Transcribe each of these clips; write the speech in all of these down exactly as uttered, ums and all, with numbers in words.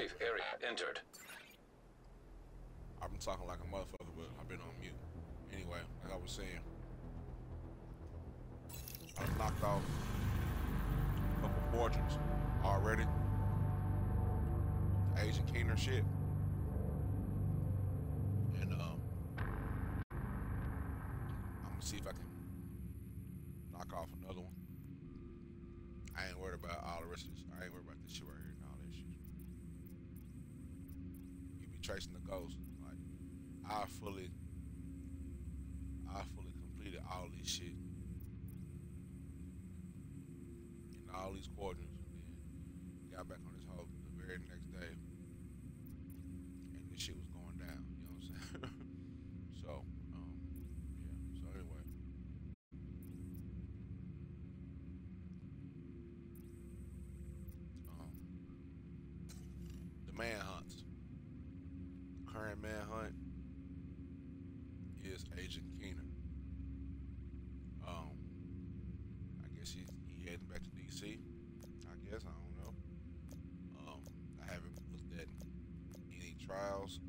Safe area entered. I've been talking like a motherfucker, but I've been on mute. Anyway, like I was saying, I knocked off a couple portraits already. The Agent Keener shit. And um, I'm gonna see if I can knock off another one. I ain't worried about all the rest of this. I ain't worried about this shit right here and all that shit. You be tracing the ghost. Like, I fully, I fully completed all this shit in all these quadrants, and then got back on this hoe the very next day, and this shit was going down. You know what I'm saying? So, um, yeah. So anyway. Manhunt. Current manhunt is Agent Keener. Um, I guess he he heading back to D C. I guess I don't know. Um, I haven't looked at any trials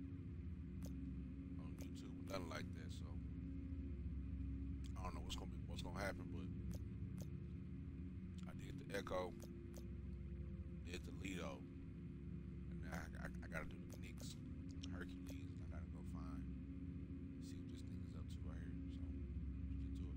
on YouTube or nothing like that, so I don't know what's gonna be what's gonna happen. But I did the Echo, did the Lido. I, I, I gotta do the Knicks, Hercules. I gotta go find, see what this nigga's up to right here. So, let's get to it.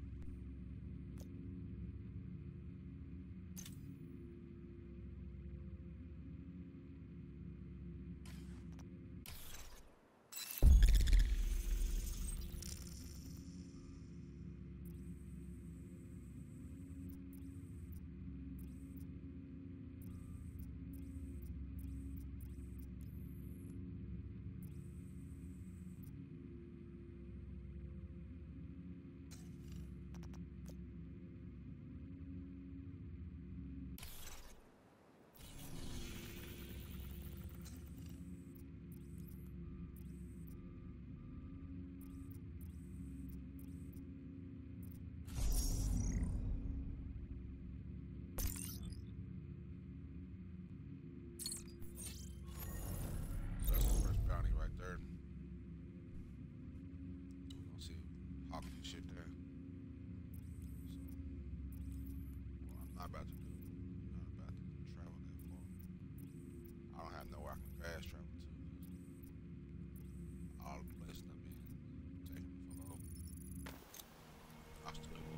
Shit there. So, well, I'm not about to do, I'm not about to travel that far. I don't have nowhere I can fast travel to, because all the places I've been taking the fuck off. I still do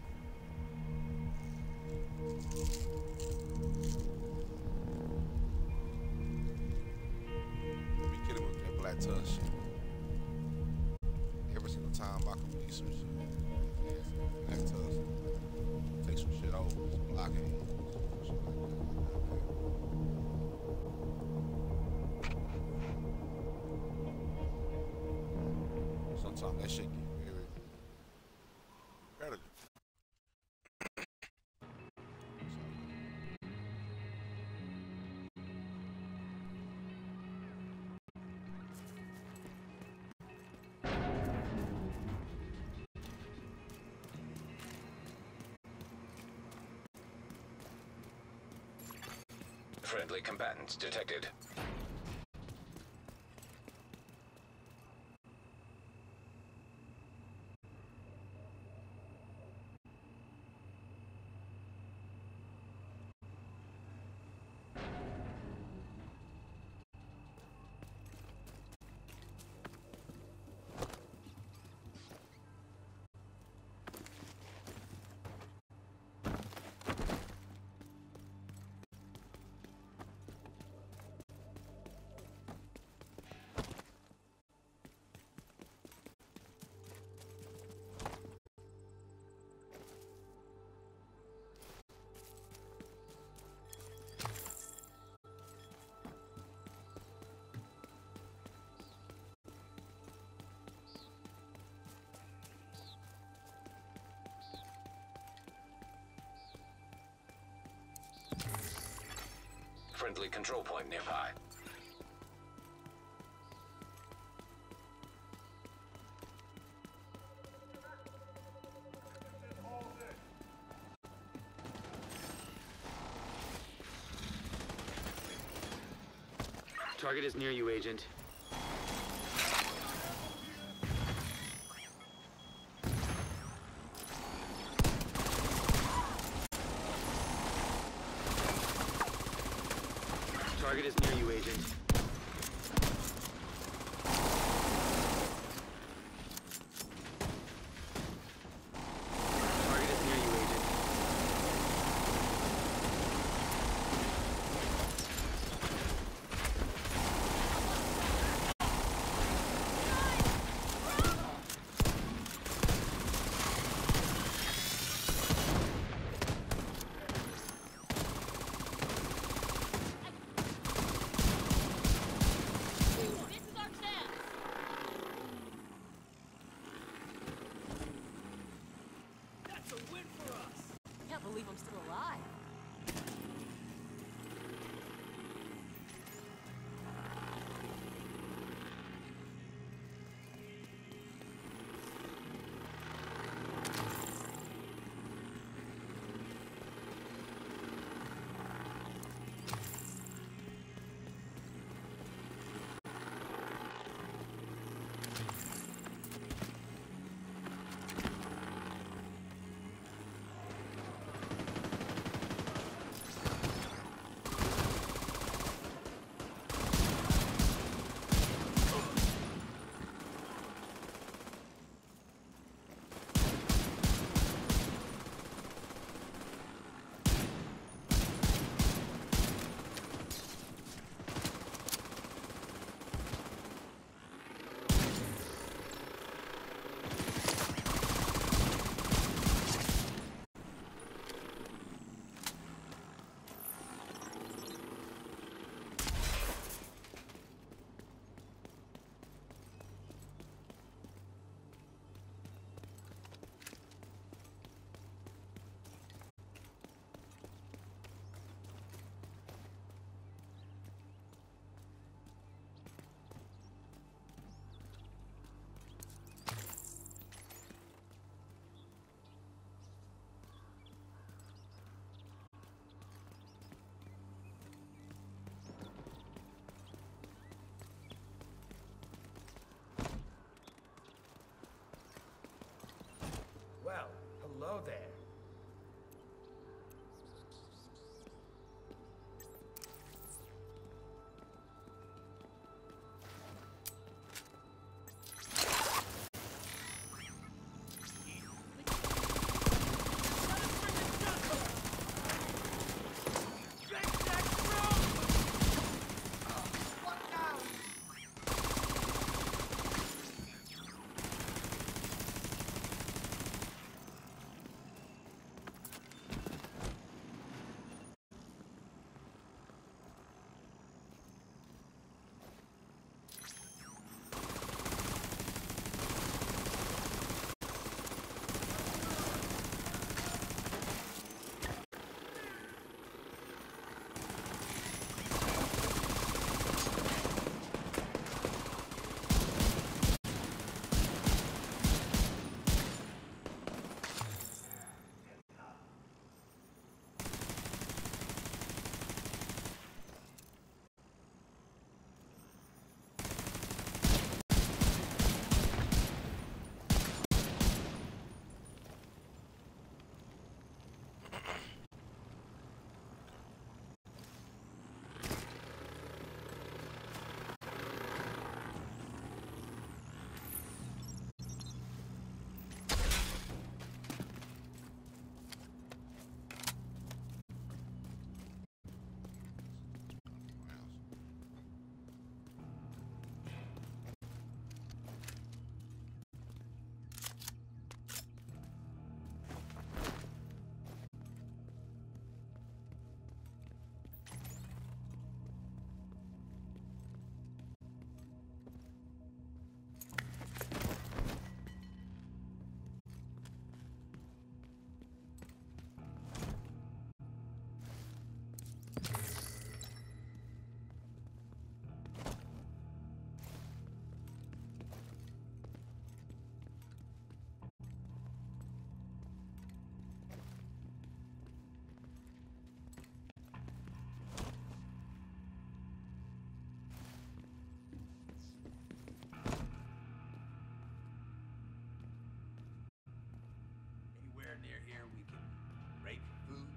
it. Be kidding with that black tusk shit. Every single time I complete some shit, black tusk, take some shit over, some blockade, shit like that. Sometimes that shit get very repetitive. Friendly combatants detected. Friendly control point nearby. Target is near you, Agent. Target is near you, Agent. Target is near you, Agent. Can't believe I'm still alive. near here we can raid for food?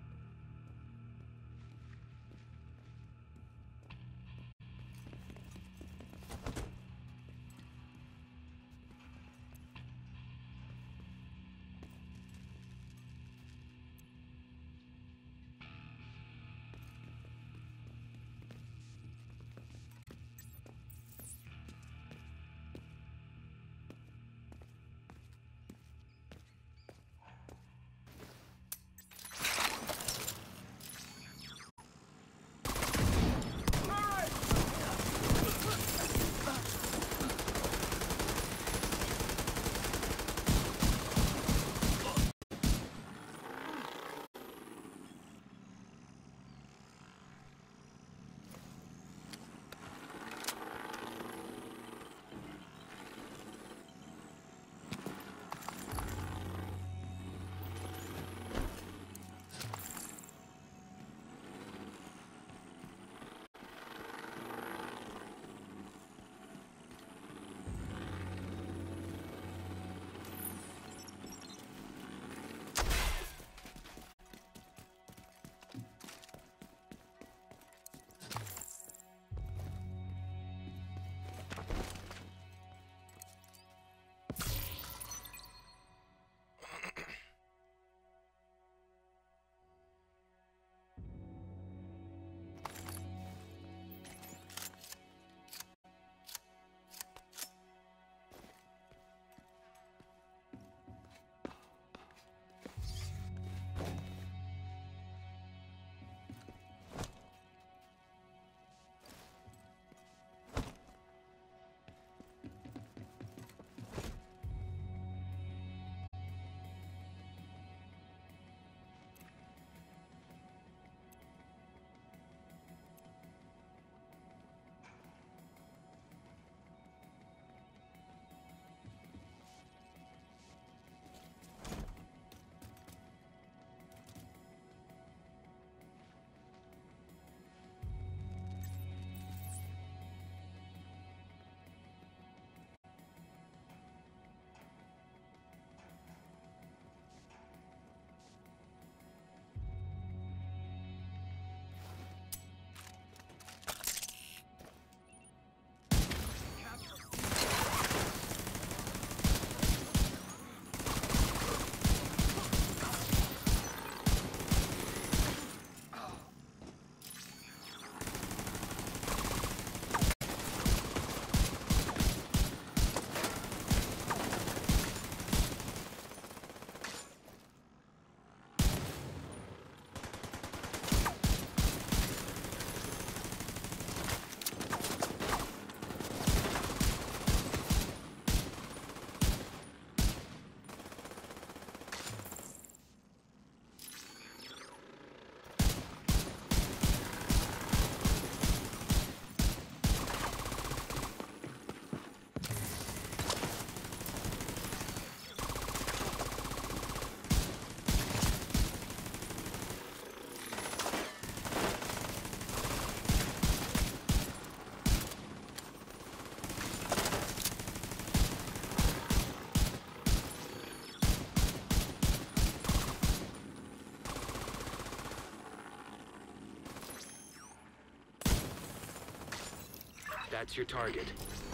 That's your target.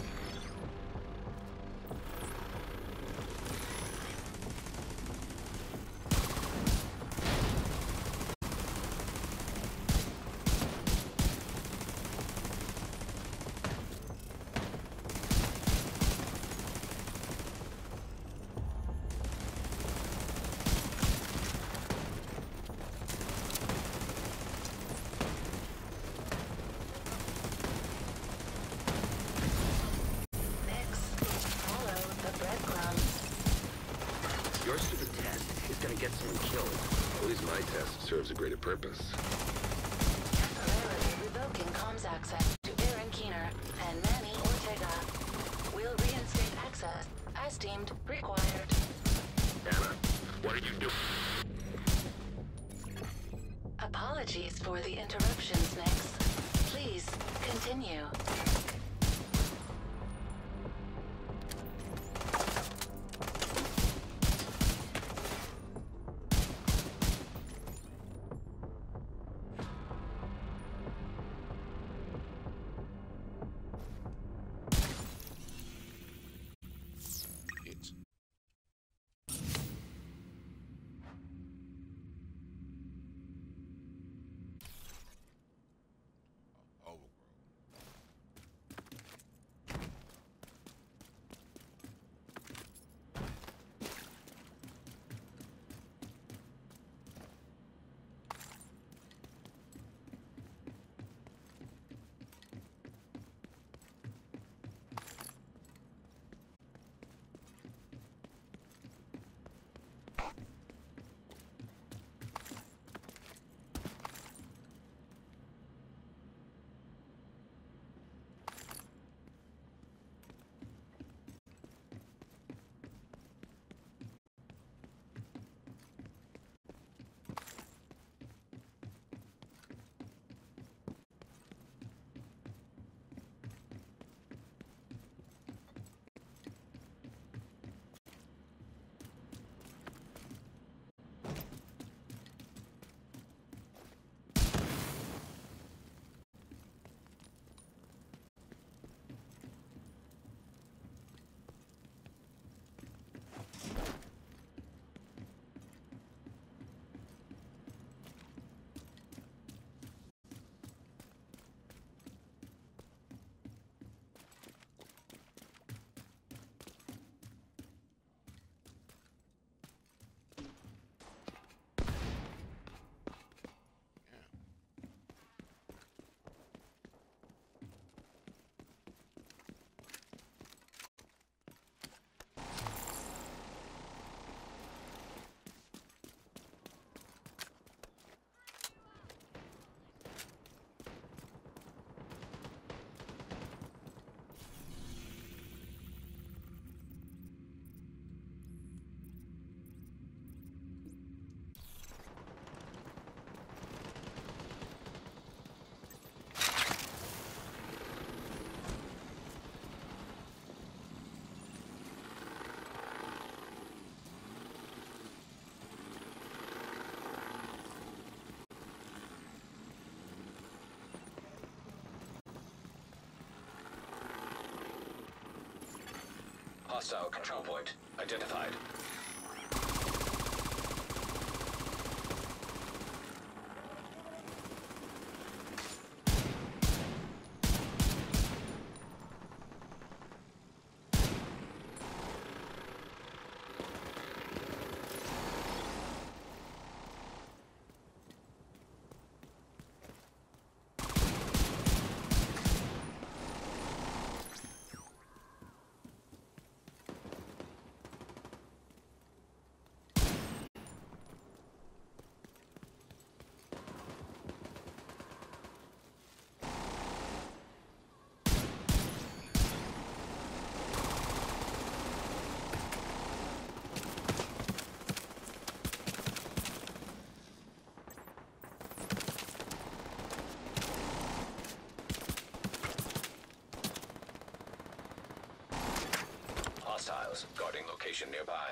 Your stupid test is gonna get someone killed. At least my test serves a greater purpose. Temporarily revoking comms access to Aaron Keener and Manny Ortega. We'll reinstate access as deemed required. Anna, what did you do? Apologies for the interruptions, Nix. Please continue. Hostile control point identified. Hostiles guarding location nearby.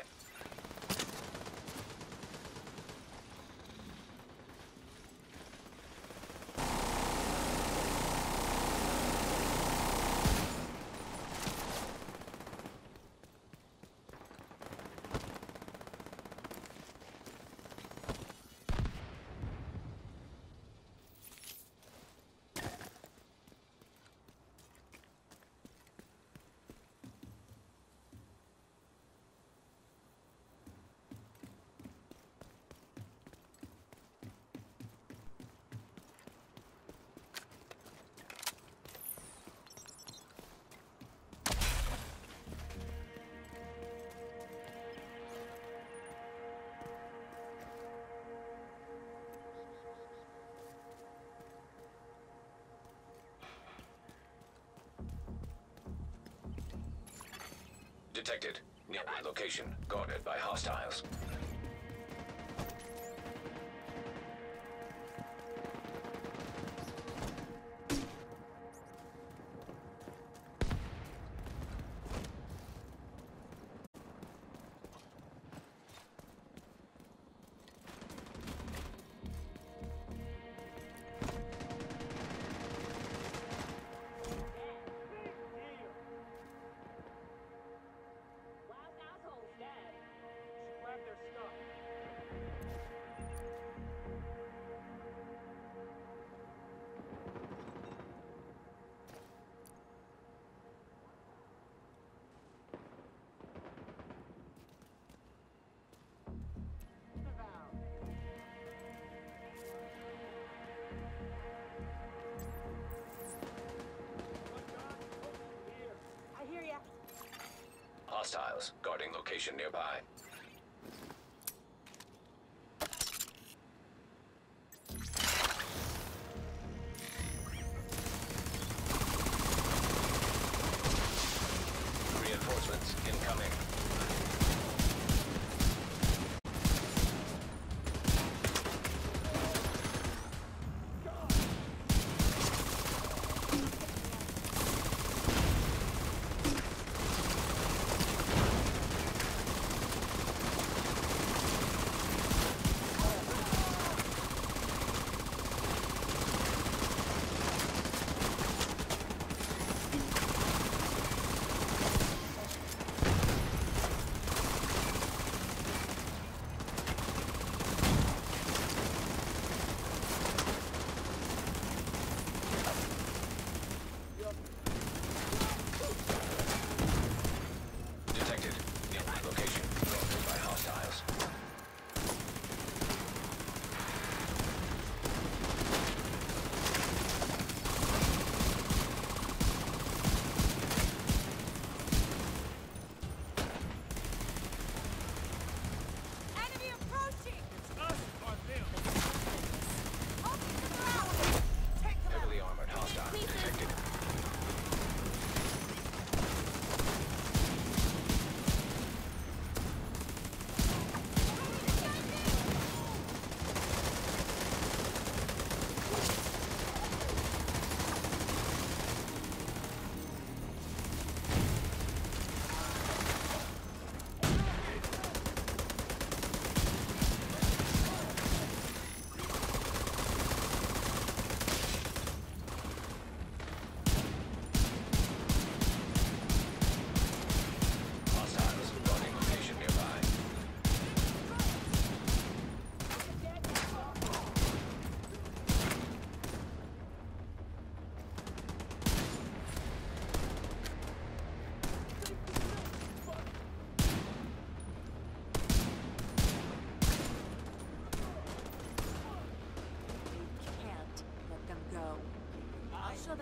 Detected. Nearby location guarded by hostiles. Hostiles guarding location nearby. Reinforcements incoming.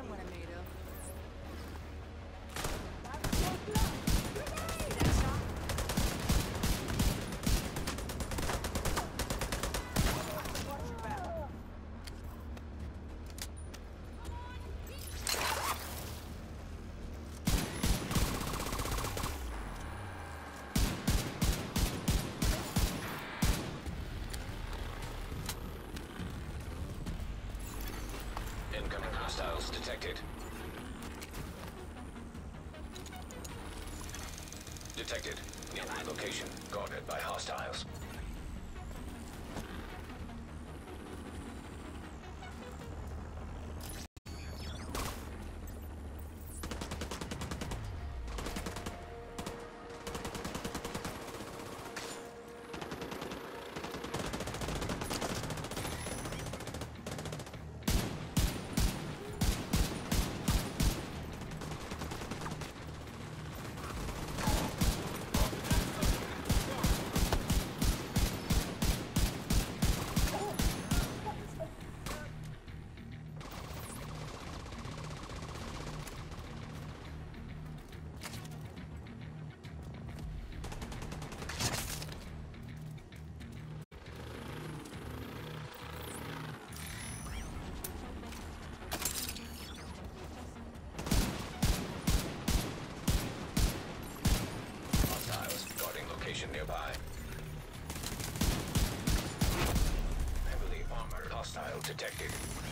I'm what I'm made of. Incoming hostiles detected. Detected. Nearby location guarded by hostiles. Nearby. Heavily armored hostile detected.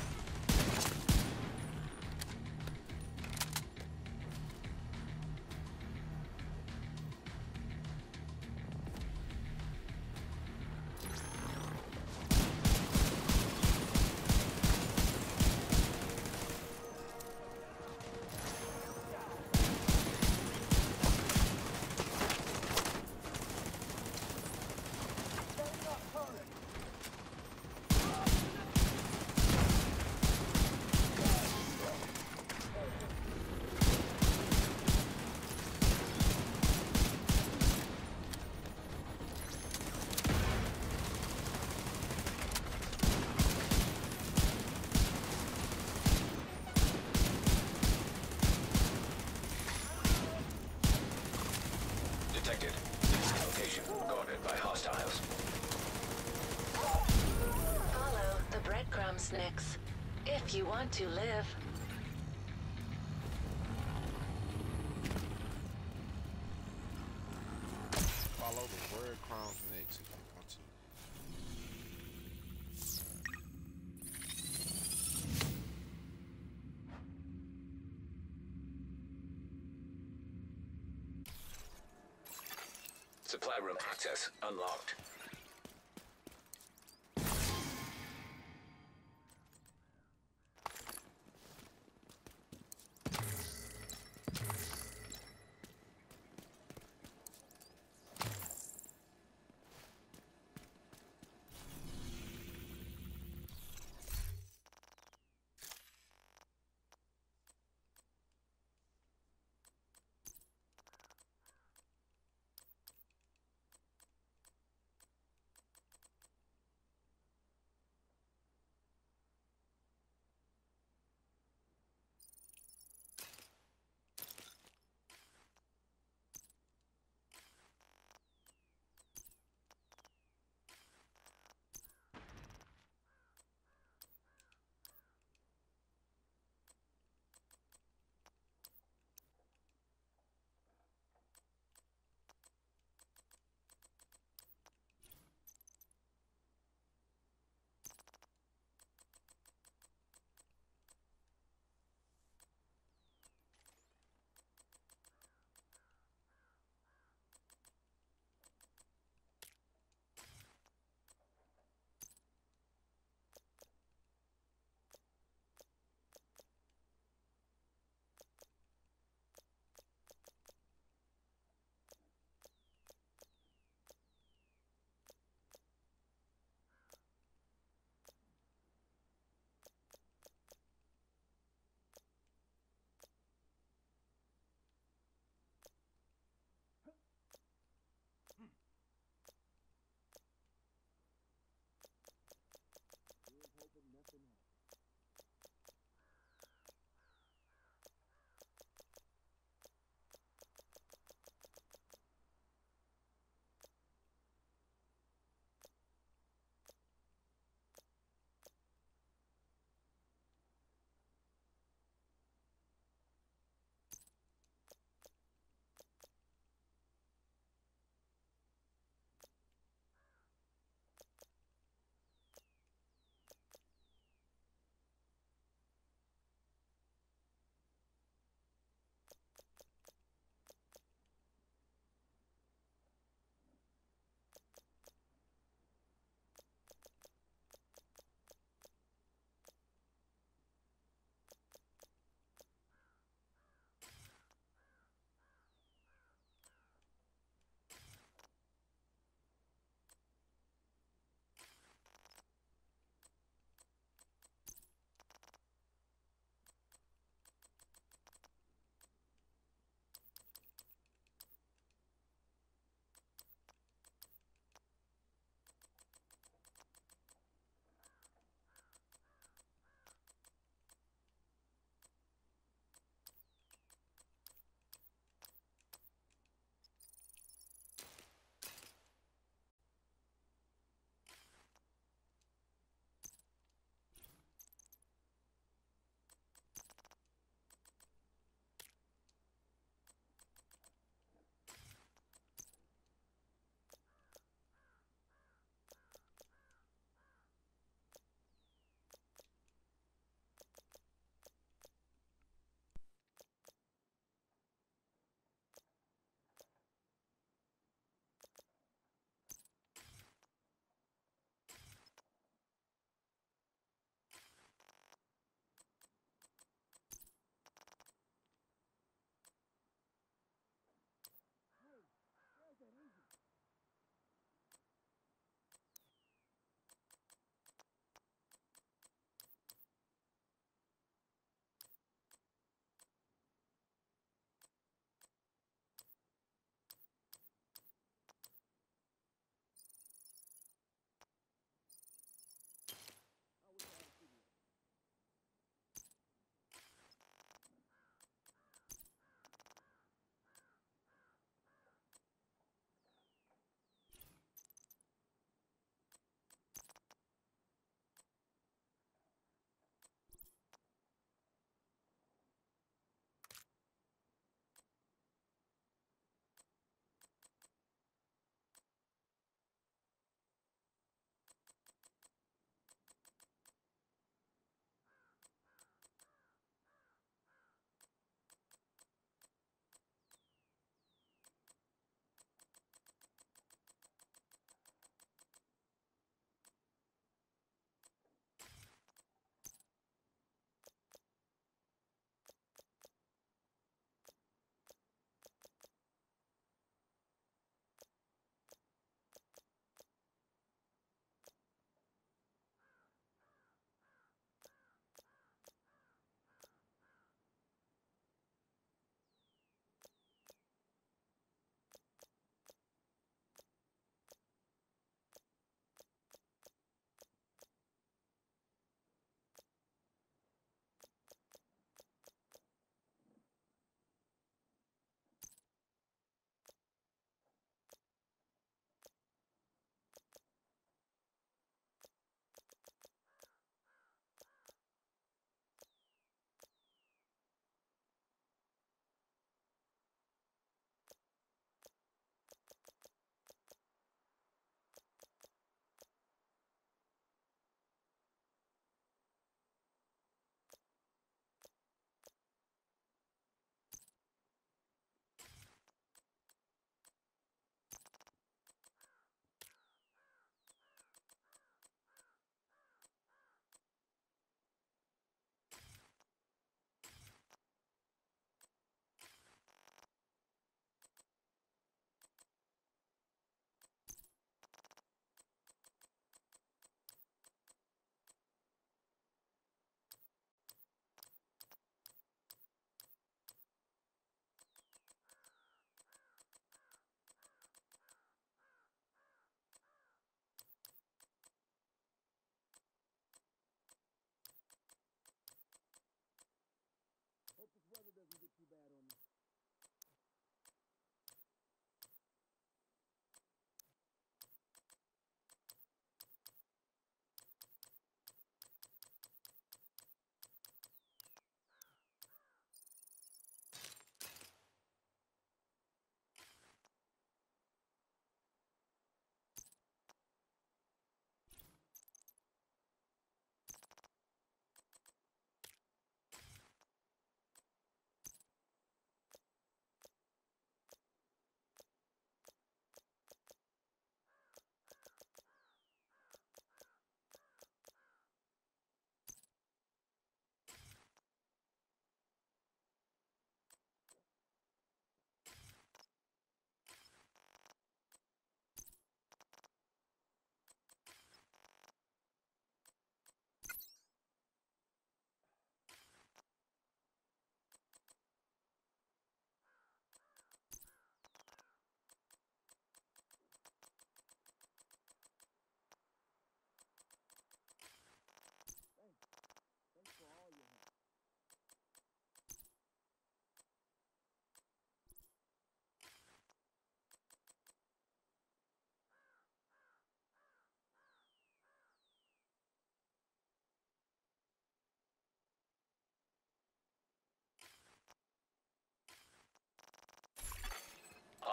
Detected. Location guarded by hostiles. Follow the breadcrumbs, Nix. If you want to live. Follow the breadcrumbs next if you want to. Supply room access unlocked.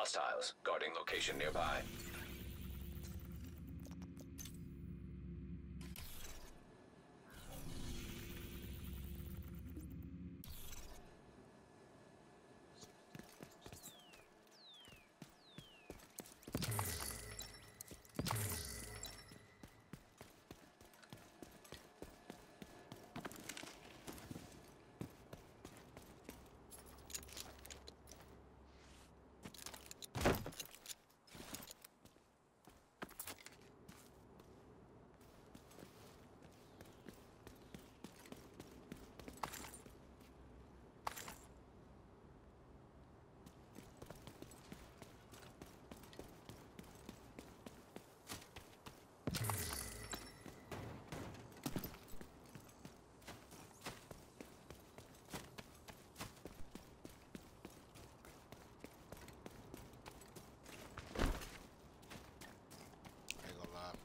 hostiles. Guarding location nearby. Ain't gonna lie.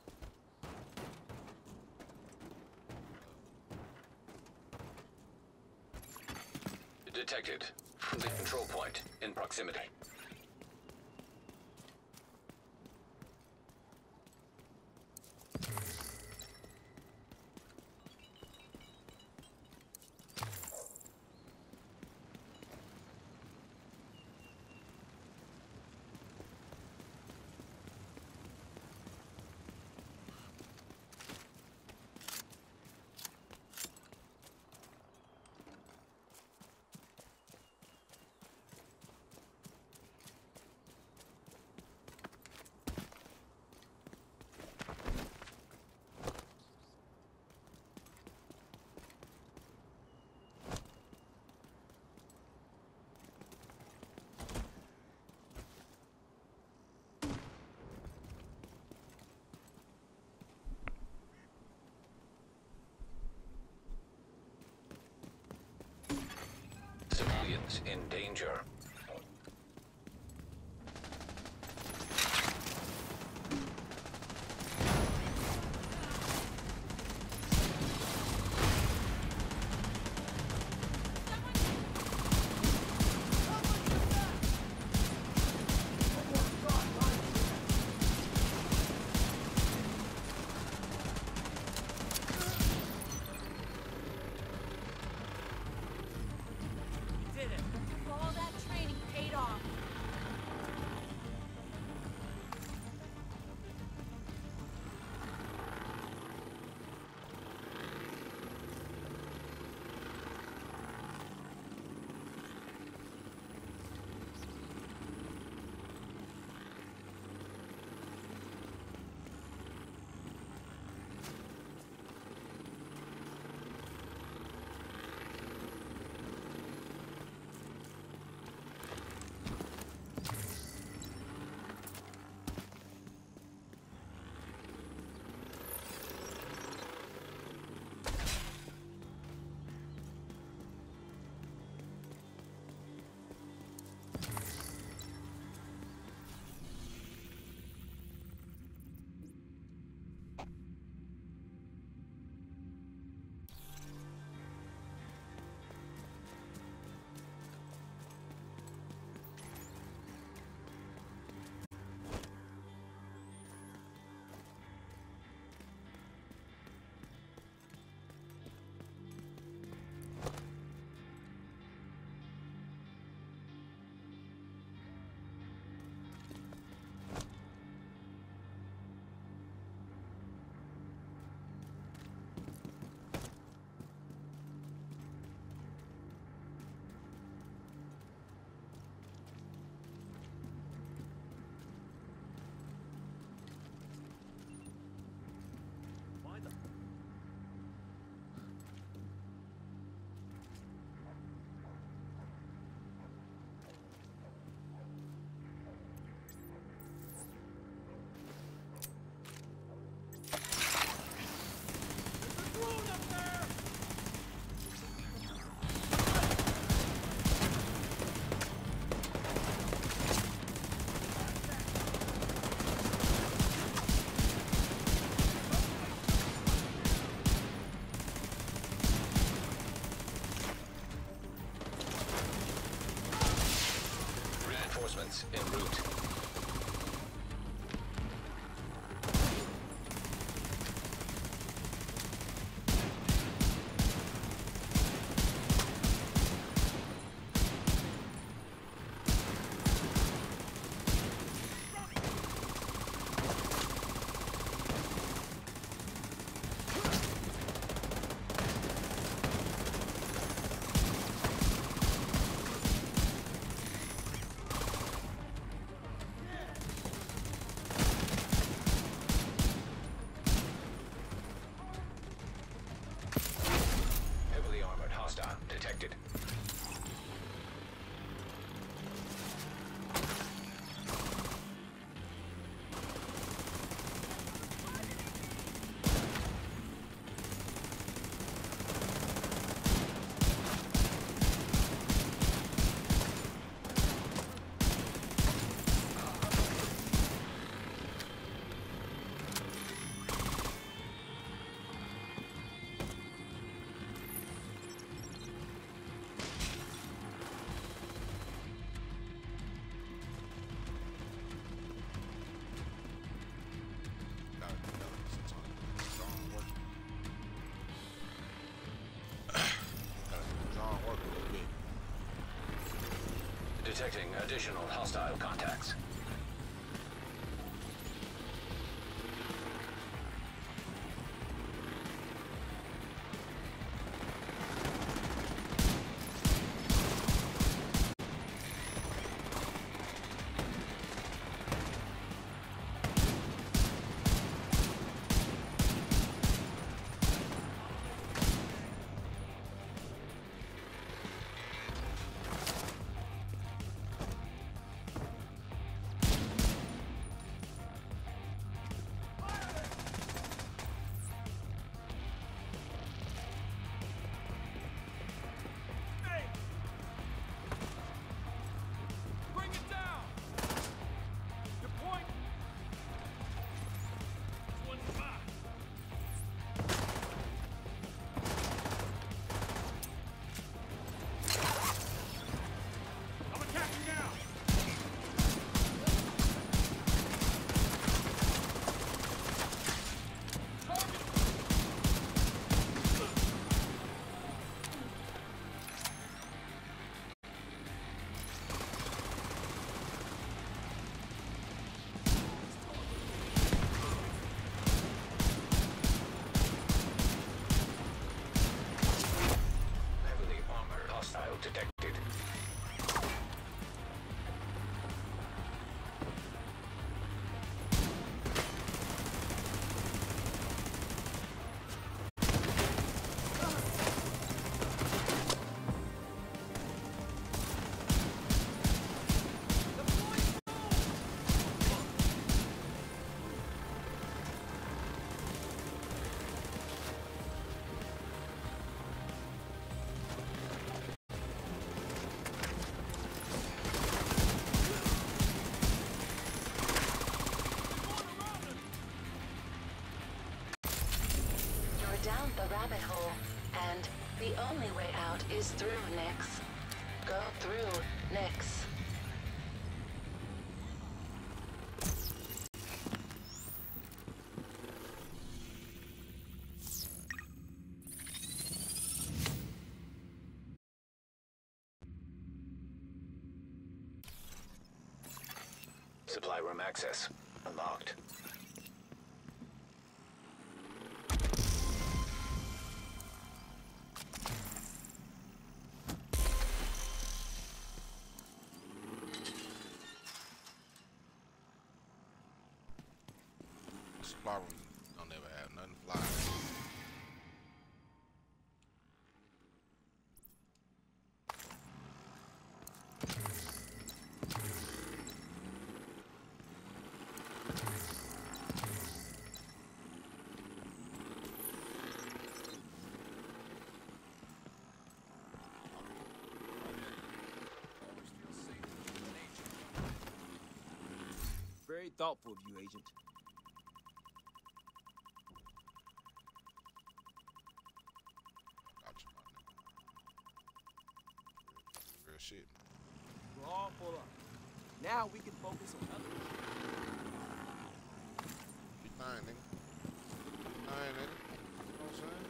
Detected. Friendly control point in proximity. Civilians in danger. Did it. All that en route. Heavily armored hostile detected. Gotta, gotta get some John working. Gotta get John working a little bit. Detecting additional hostile contacts. Bring it down! Your point! This one's mine! I'm attacking now! Heavily armored hostile detected. You're down the rabbit hole, and the only way out is through, Nix. Go through, Nix. Supply room access unlocked. Supply room don't ever have nothing fly. Very thoughtful of you, Agent. Gotcha, my nigga. Real, real shit. We'll all pull up. Now we can focus on other things. Be fine, nigga. Be fine, nigga. You know what I'm saying?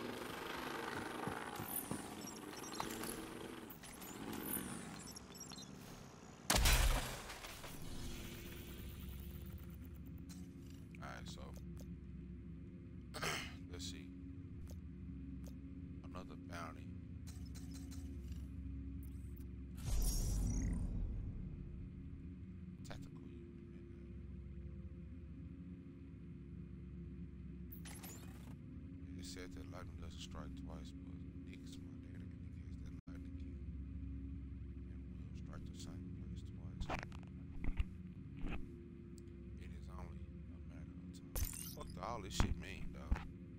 Alright, so let's see. Another bounty. Tactical unit. It said that lightning doesn't strike twice, but Nick's my data indicates that lightning can and will strike the same place twice. It is only a matter of time. Fuck the, all this shit mean, dog.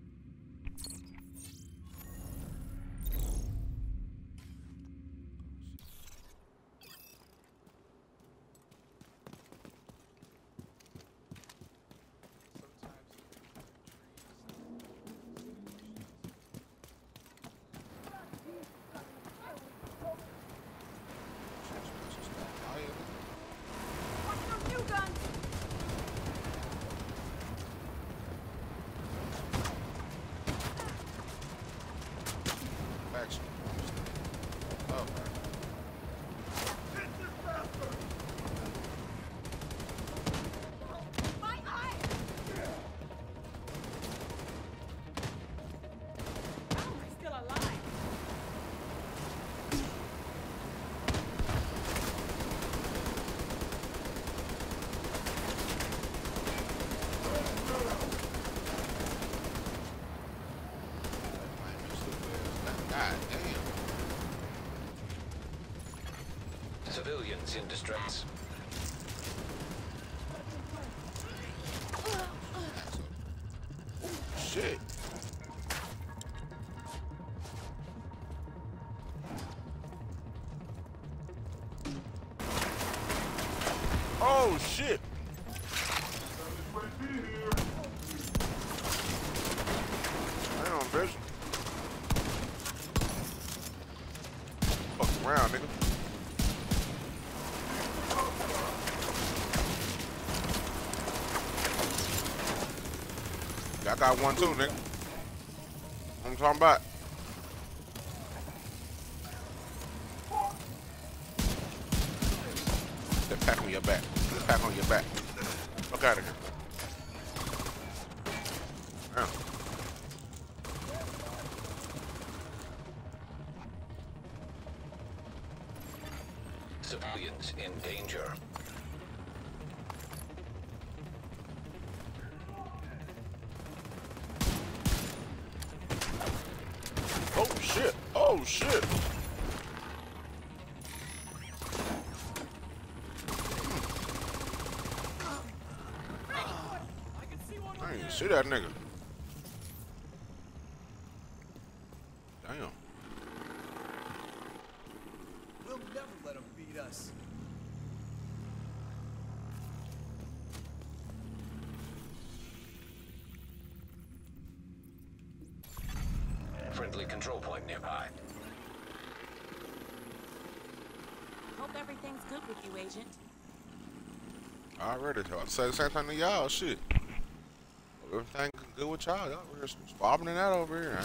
New guns! Action. Oh, man. My eye! How am I still alive? God damn. Civilians in distress. Shit. Oh shit. Damn, bitch. Fuck around, nigga. I got one too, nigga. I'm talking about. That pack on your back. That pack on your back. Fuck out of here. Damn. Civilians in danger. Oh shit. Oh shit. I can see one I over didn't there. see that nigga. Damn. We'll never let them beat us. Friendly control point nearby. Hope everything's good with you, Agent. Already. I say the same thing to y'all. Shit. Everything good with y'all. Y'all were swabbing in that over here.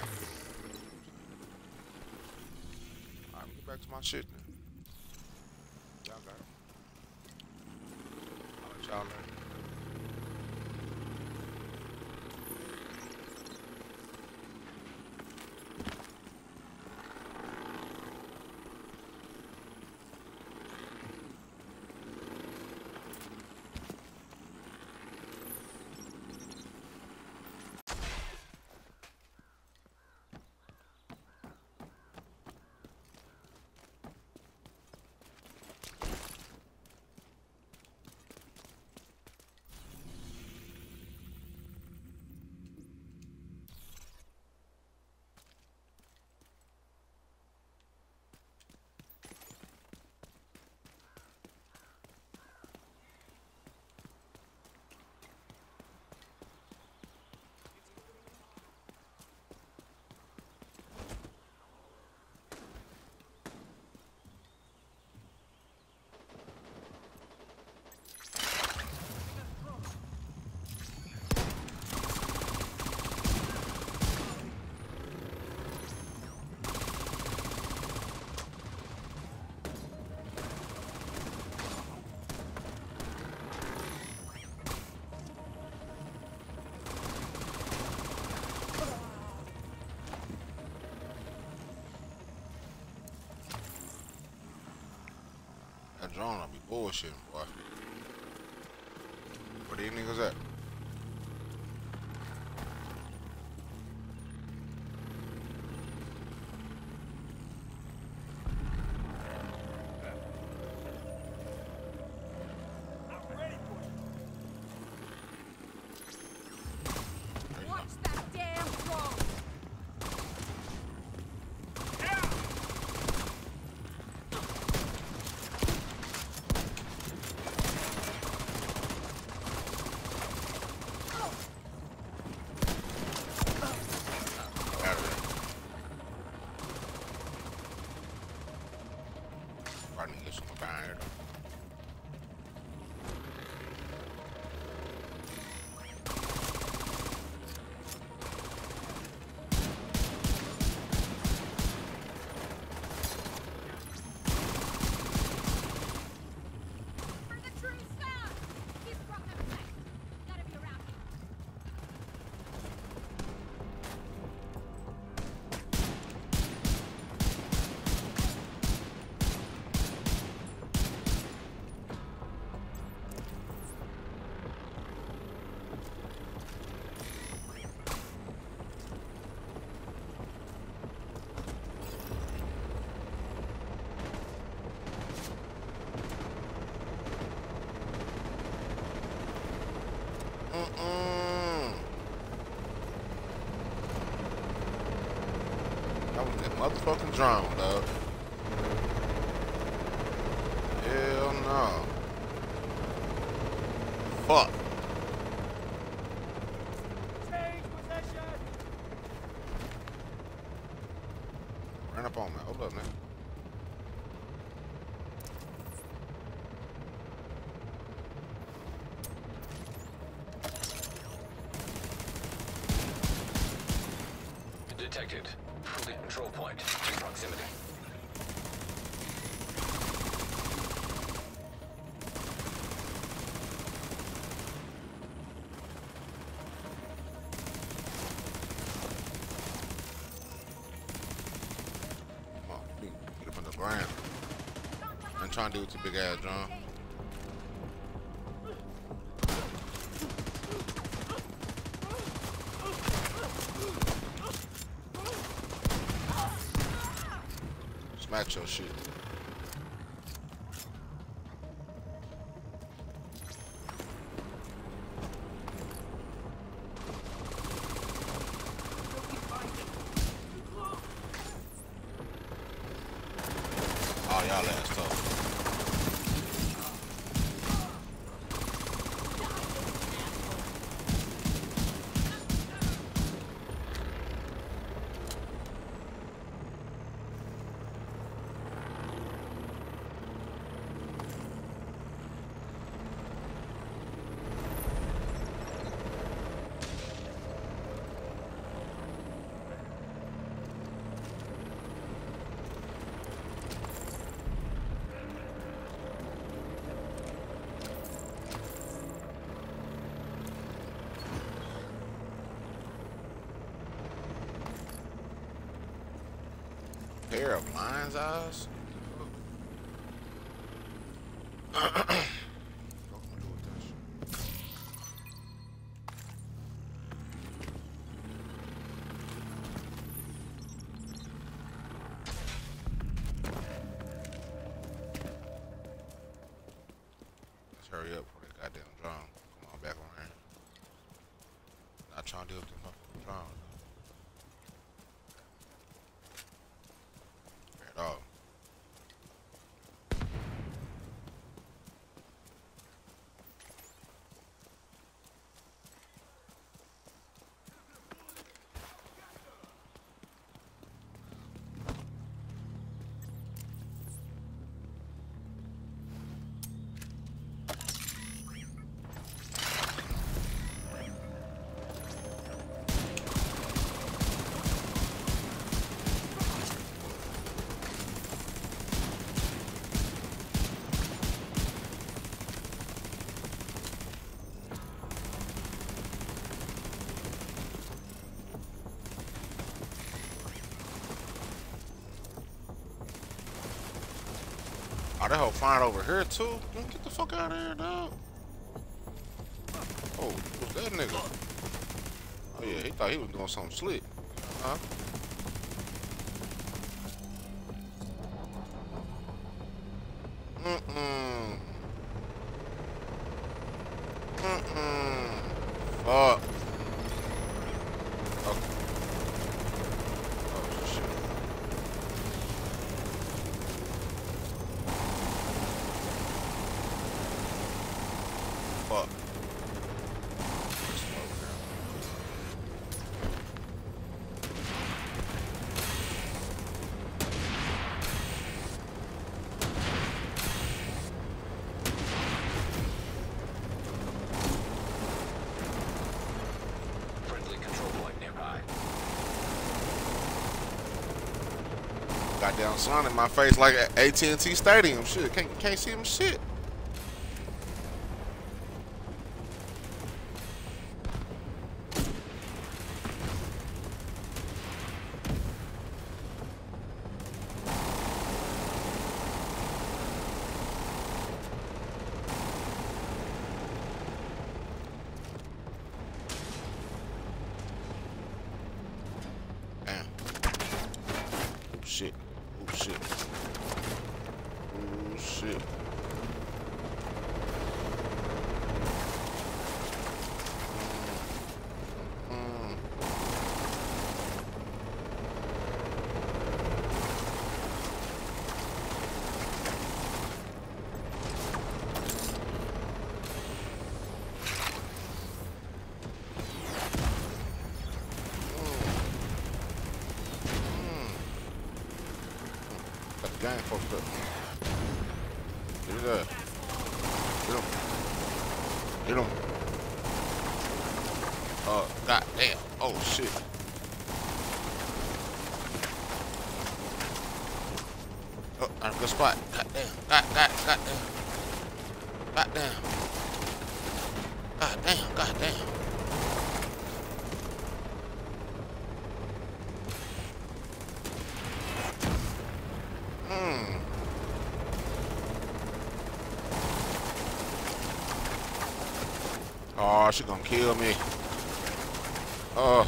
Alright, get back to my shit then. Y'all got it. I'll let y'all later. drone, I'll be bullshitting, boy. Where these niggas at? Mm-mm. That was that motherfucking drone, dog. Hell no. Fuck. Change possession. Ran up on me. Hold up, man. Detected. Fully control point in proximity. Come on, get up on the ground. I'm trying to do with your big ass drone. Smack your shit. Oh, y'all ass tough. Pair of lion's eyes? What am I do with that shit? Let's hurry up for that goddamn drone. Come on back around. Not trying to deal with this motherfucking drone. At all. Oh, that hoe flying over here too. Man, get the fuck out of here, dog. Oh, what's that nigga? Oh yeah, he thought he was doing something slick. Huh? Mm-mm. Mm-mm. Fuck. Okay. Oh, shit. Fuck. Friendly control point nearby. Goddamn sun in my face like at A T and T Stadium. Shit, can't can't see him shit. Damn. Oh shit. Oh shit. Oh shit. Mm. Got the gang fucked up. Get it up. Get him. Get him. Uh, god damn. Oh shit. Oh, I'm a good spot. God damn. God, god, god damn. God damn. God damn. God damn. Hmm. Oh, she gonna kill me. Oh.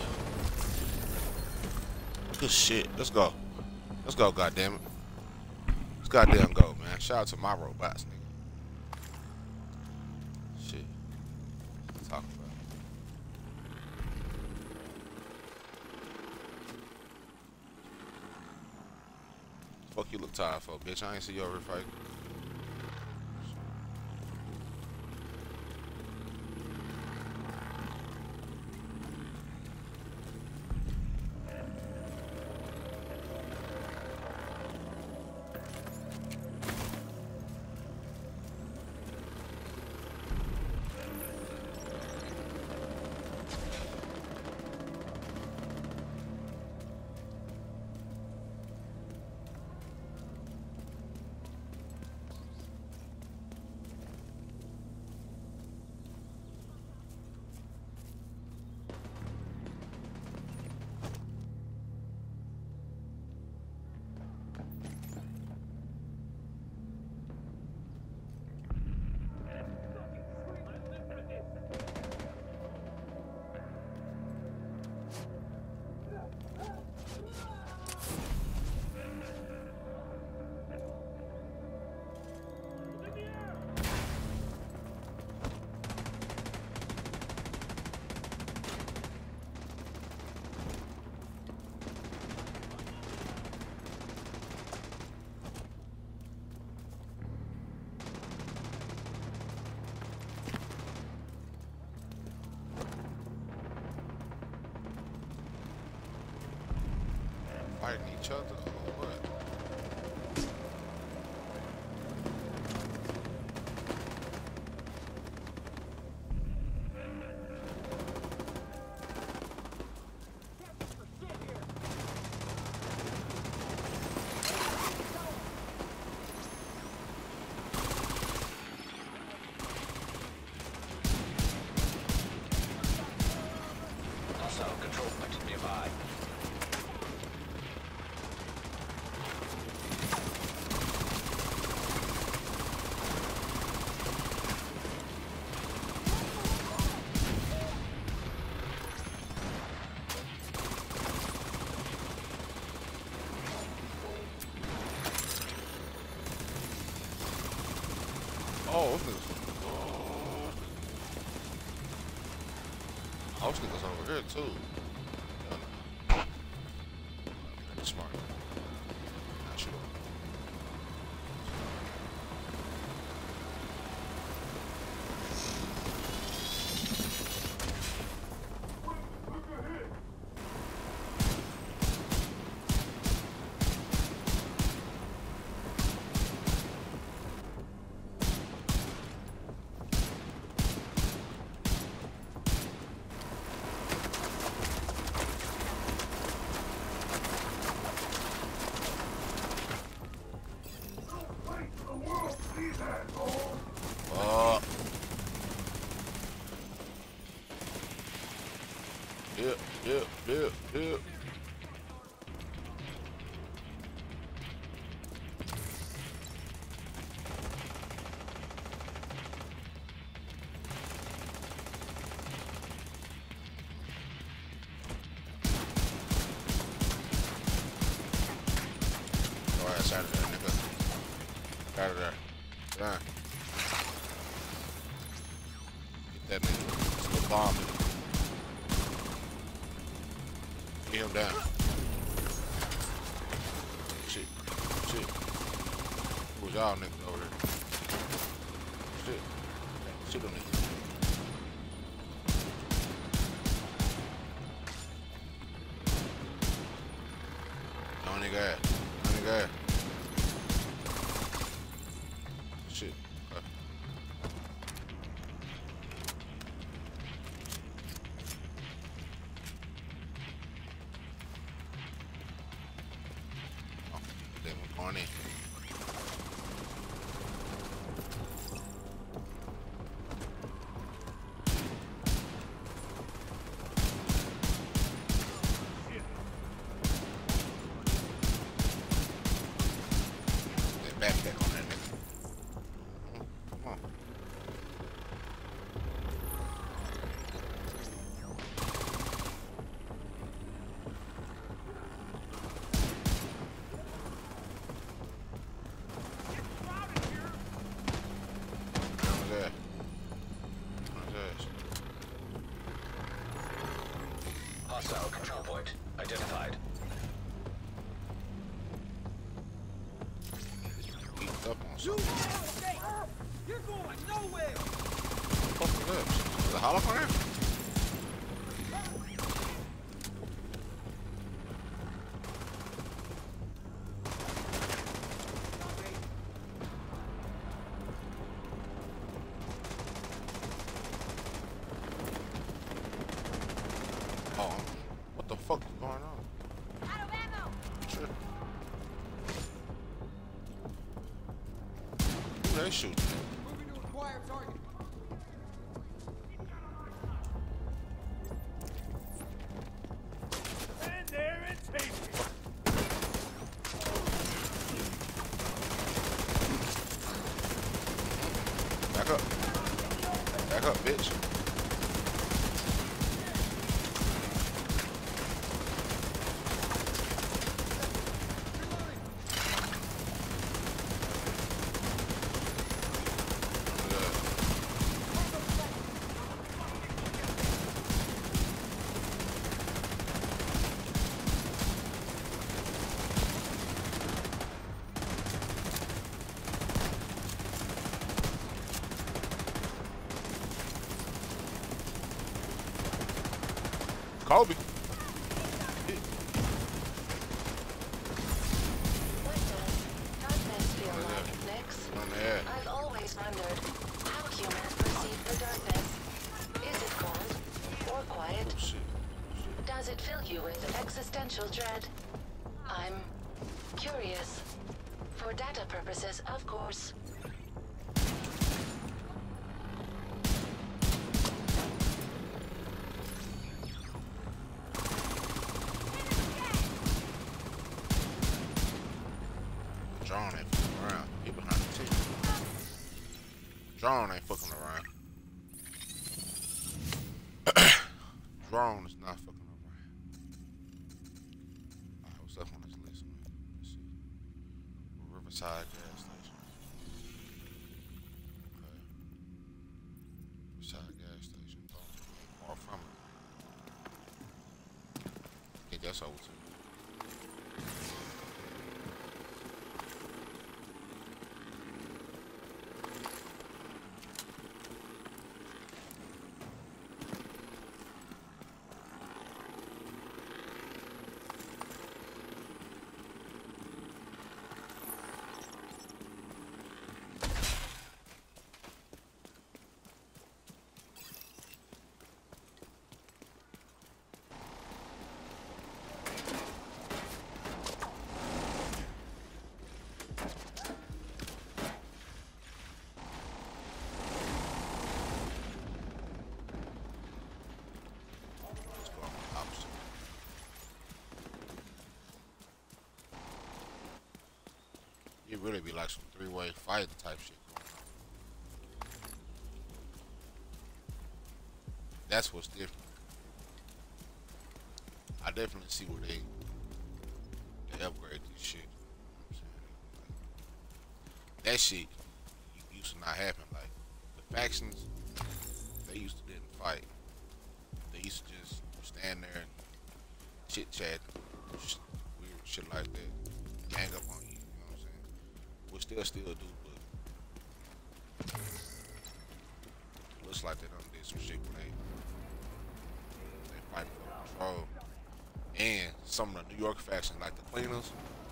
Good shit. Let's go. Let's go, goddammit. Let's goddamn go, man. Shout out to my robots, nigga. Shit. Let's talk about it. Fuck you look tired for, bitch. I ain't see you over here fighting. Fighting each other or what? Hostile control point nearby. Oh, those niggas. Those niggas over here too. Yeah. Pretty smart. Not sure. Uh, yep, yep, yep, yep. Go ahead, out of there, nigga. Out of there. Done. Get that nigga. It's a little bomb. Get him down. Shit. Shit. Who's y'all niggas over there? Shit. Shit on niggas. No nigga ass. No nigga ass. Shit. Okay. Oh, then we're going in. That backpack on that nigga. Come on. How's that? How's that? Hostile control point identified. Eating up on You something. You're going nowhere! What the fuck is this? Is it a hologram? Oh, what the fuck is going on? Out of ammo! Shit. Who they shooting? Moving to acquire target. Stand there and take it! Back up. Back up, bitch. Kobe. What does darkness feel like, Nix? On the air. I've always wondered how humans perceive the darkness. Is it cold or quiet? Oh shit. Does it fill you with existential dread? I'm curious. For data purposes, of course. Drone ain't fucking around. He behind the T. Drone ain't fucking around. Drone is not fucking around. Alright, what's up on this list? Let's see. Riverside gas station. Okay. that's over too. It really be like some three-way fighting type shit going on. That's what's different. I definitely see where they they upgrade this shit. You know what I'm saying? Like, that shit used to not happen. Like the factions, they used to didn't fight. They used to just stand there and chit chat, weird shit like that, gang up on you. We still still do, but looks like they done did some shit where they they fighting for control. And some of the New York factions, like the cleaners,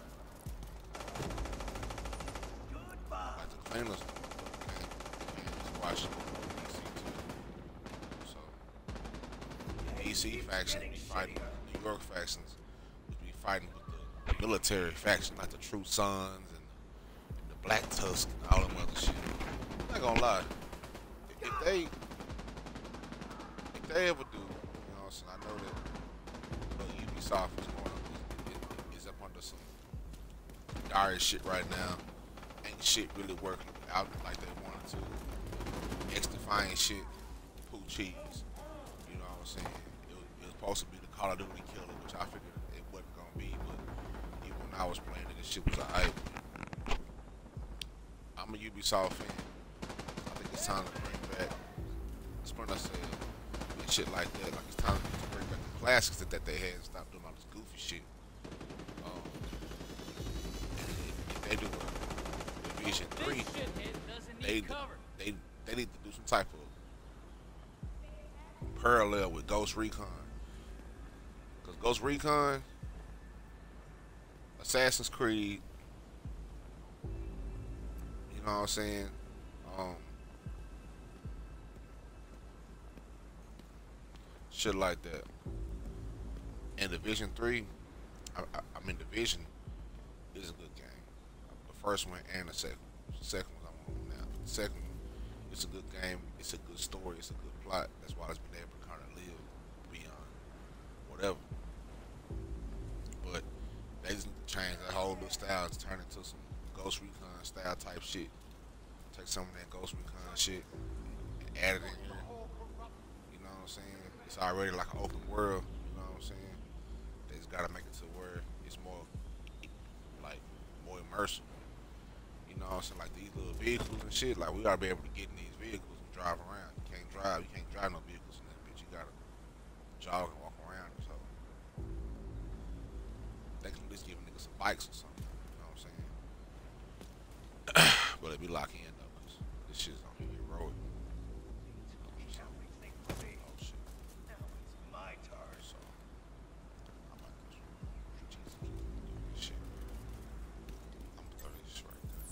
like the cleaners, and, and just watch D C too. So the D C faction be fighting with the New York factions, would be fighting with the military faction, like the True Sons. Black Tusk and all them other shit. I'm not gonna lie. If, if they if they ever do, you know what I'm saying, I know that you know, Ubisoft is going up, is, is up under some dire shit right now. Ain't shit really working out like they wanted to. X-defying shit, poo cheese. You know what I'm saying? It was, it was supposed to be the Call of Duty killer, which I figured it wasn't gonna be, but even when I was playing it, this shit was alright. I'm a Ubisoft fan. I think it's time to bring back Splinter Cell and shit like that. Like it's time to bring back the classics that, that they had and stop doing all this goofy shit. Um, if, if they do a Division three, they, they they need to do some type of parallel with Ghost Recon. Cause Ghost Recon, Assassin's Creed. You know what I'm saying? Um, shit like that. And Division three, I, I, I mean Division is a good game. The first one and the second one. The second one I'm on now. The second one, it's a good game. It's a good story. It's a good plot. That's why it's been able to kind of live beyond whatever. But they just need to change that whole little style to turn into some Ghost Recon style type shit. Take some of that Ghost Recon shit and add it in here. You know what I'm saying? It's already like an open world. You know what I'm saying? They just gotta make it to where it's more like more immersive. You know what I'm saying? Like these little vehicles and shit. Like we gotta be able to get in these vehicles and drive around. You can't drive. You can't drive no vehicles in this bitch. You gotta jog and walk around. So they can at least give niggas some bikes or something. But it be locked in though, cause this shit's gonna be heroic. Oh shit. Now it's my turn. So I'm about to strategically do this shit. I'm gonna throw this right there.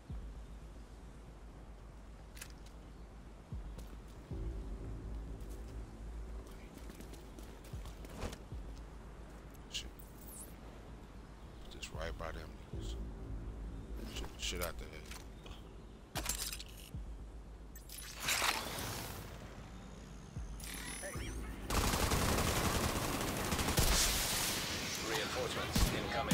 Okay. Shit. Just right by them niggas. Shit, shit out there. Reinforcements incoming.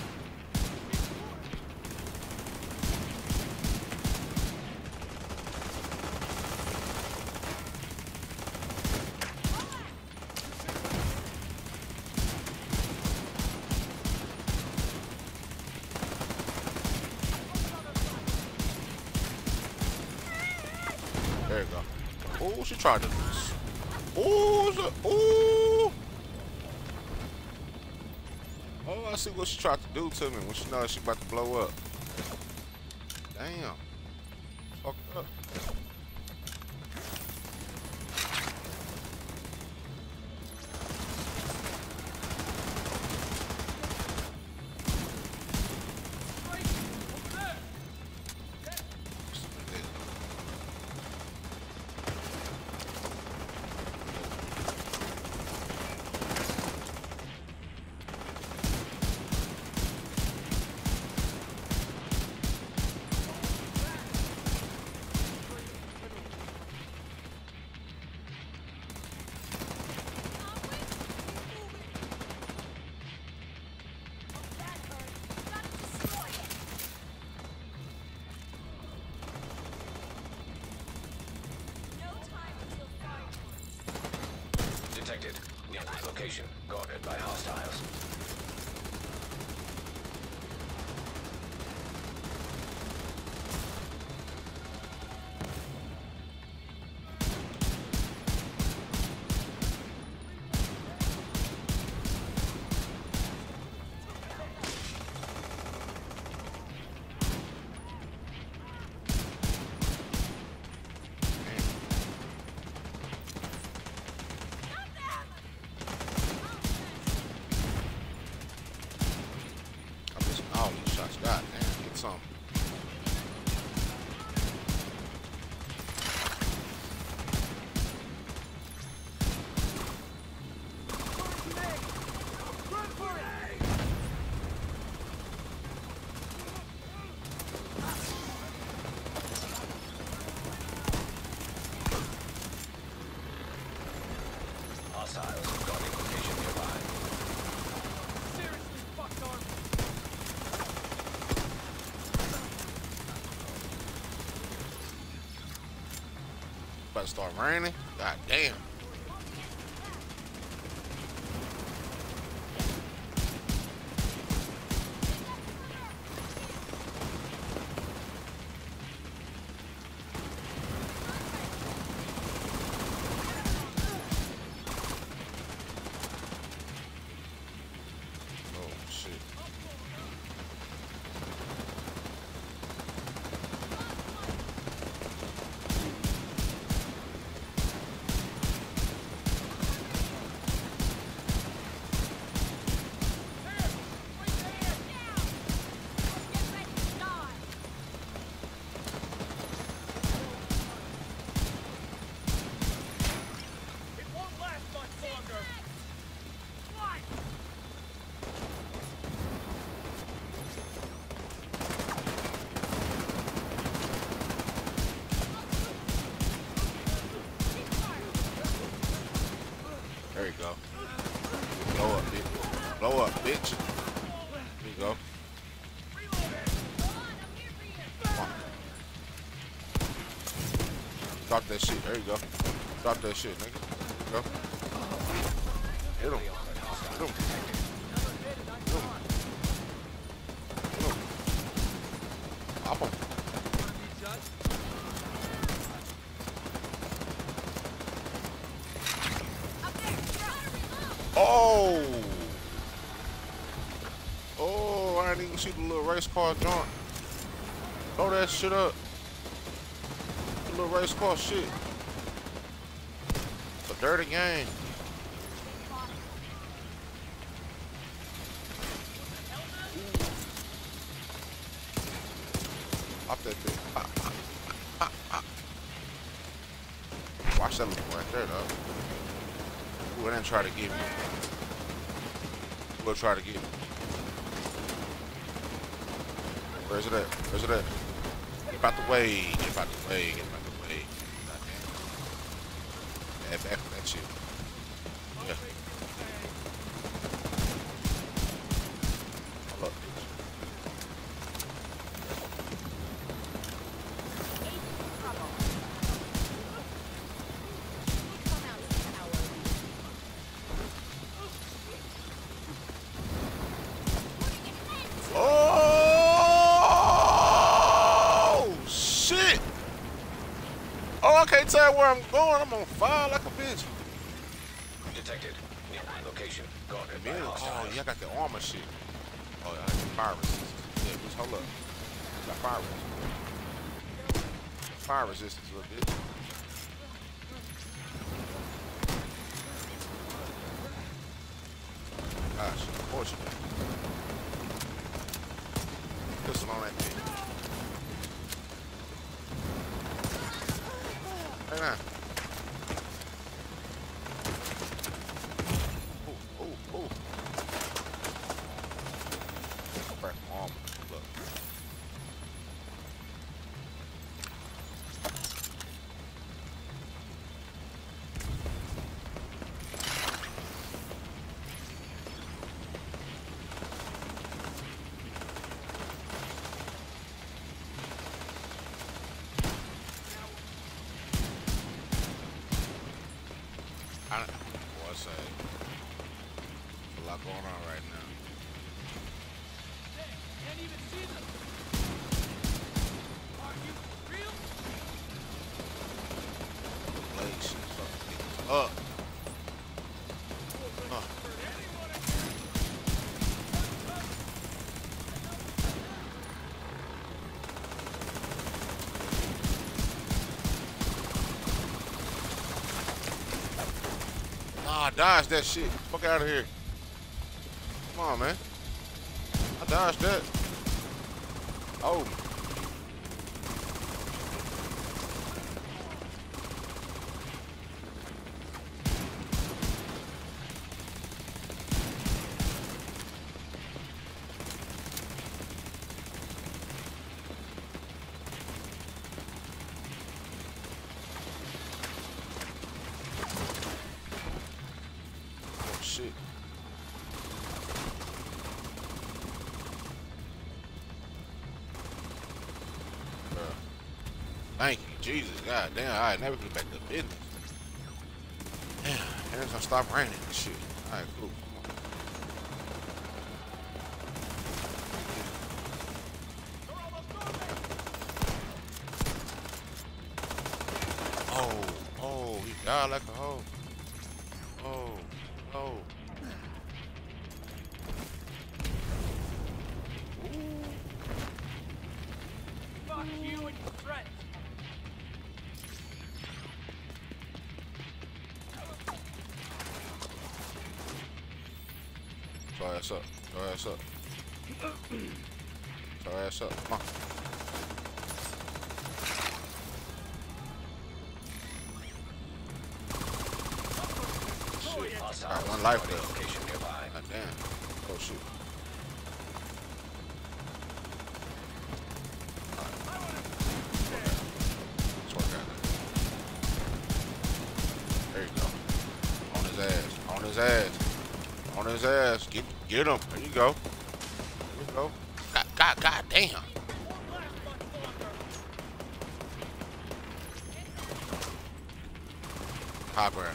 There you go. Oh, she tried to lose. Oh, ooh. Oh, I see what she tried to do to me when she knows she about to blow up. Damn. Fucked up. Detected. Near location. Guarded by hostiles. All these shots. God damn, get some. Hostiles. Guarding location nearby. Seriously, fucked About to start raining. God damn. Oh shit. It won't last much longer. Why? There you go. Blow up, bitch. Blow up, bitch. There you go. Come on. Drop that shit. There you go. Drop that shit, nigga. Go. Hit him. Hit him. Hit him. Hit him. Pop him. Oh! Oh, I didn't even see the little race car joint. Throw that shit up. The little race car shit. It's a dirty game. Pop that bitch. Ah, ah, ah, ah. Watch that little right there, though. Ooh, it didn't try to get me. We'll try to get me. Where's it at? Where's it at? Get out the way. Get out the way. Get out the way. Goddamn. Yeah, back for that shit. Yeah. Hold up, bitch. Oh, I can't tell where I'm going. I'm on fire like a bitch. Detected. Location guarded by Man, oh, hostiles. yeah, I got the armor shit. Oh, yeah, I got the fire resistance. Yeah, just hold up. I got fire resistance. Fire resistance a little bit. Gosh, unfortunate. Pistol on that thing. Hey, man. Oh, oh, oh. Crack my armor. Look. I don't know what I say. There's a lot going on right now. Can't even see them. Are you for real? Blade shit fucking up. Uh. Nah, dodge that shit. Fuck out of here. Come on, man. I dodged that. Oh. Oh, shit. Bruh. Thank you, Jesus. God damn. All right, now we get back to business. Damn, it's gonna stop raining and shit. All right, cool. Oh, oh, he died like a hoe. Oh, oh. Fuck you and your friends. Throw ass up. Throw ass up. Throw ass up. Come on. Shit. Got one life left. Location nearby. God damn. Oh, shit. Let's work out. There you go. On his ass. On his ass. On his ass. Get get him. There you go. There you go. God, God, God damn. High ground.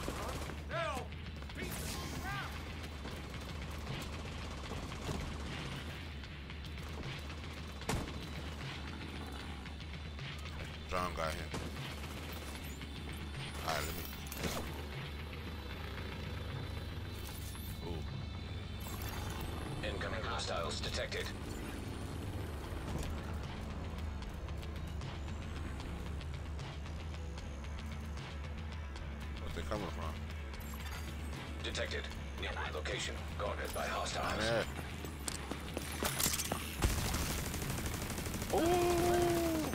John got him. Alright, let me. Ooh. Incoming hostiles detected. Where's they coming from? Detected. Nearby location guarded by Down hostiles. there. Ooh.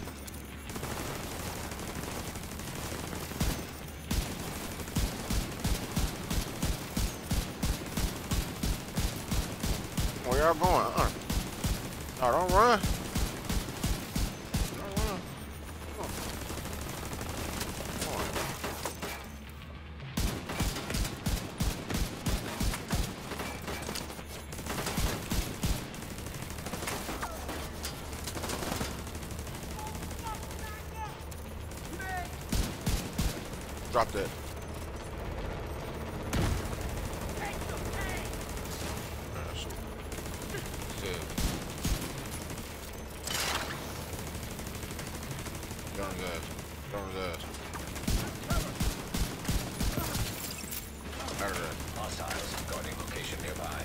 Where y'all going? Uh-uh. No, don't run. Don't run. Come on. Come on. Drop that. Yeah, shoot. Good. Get on his ass. Get on his ass. Out of there. Hostiles location nearby.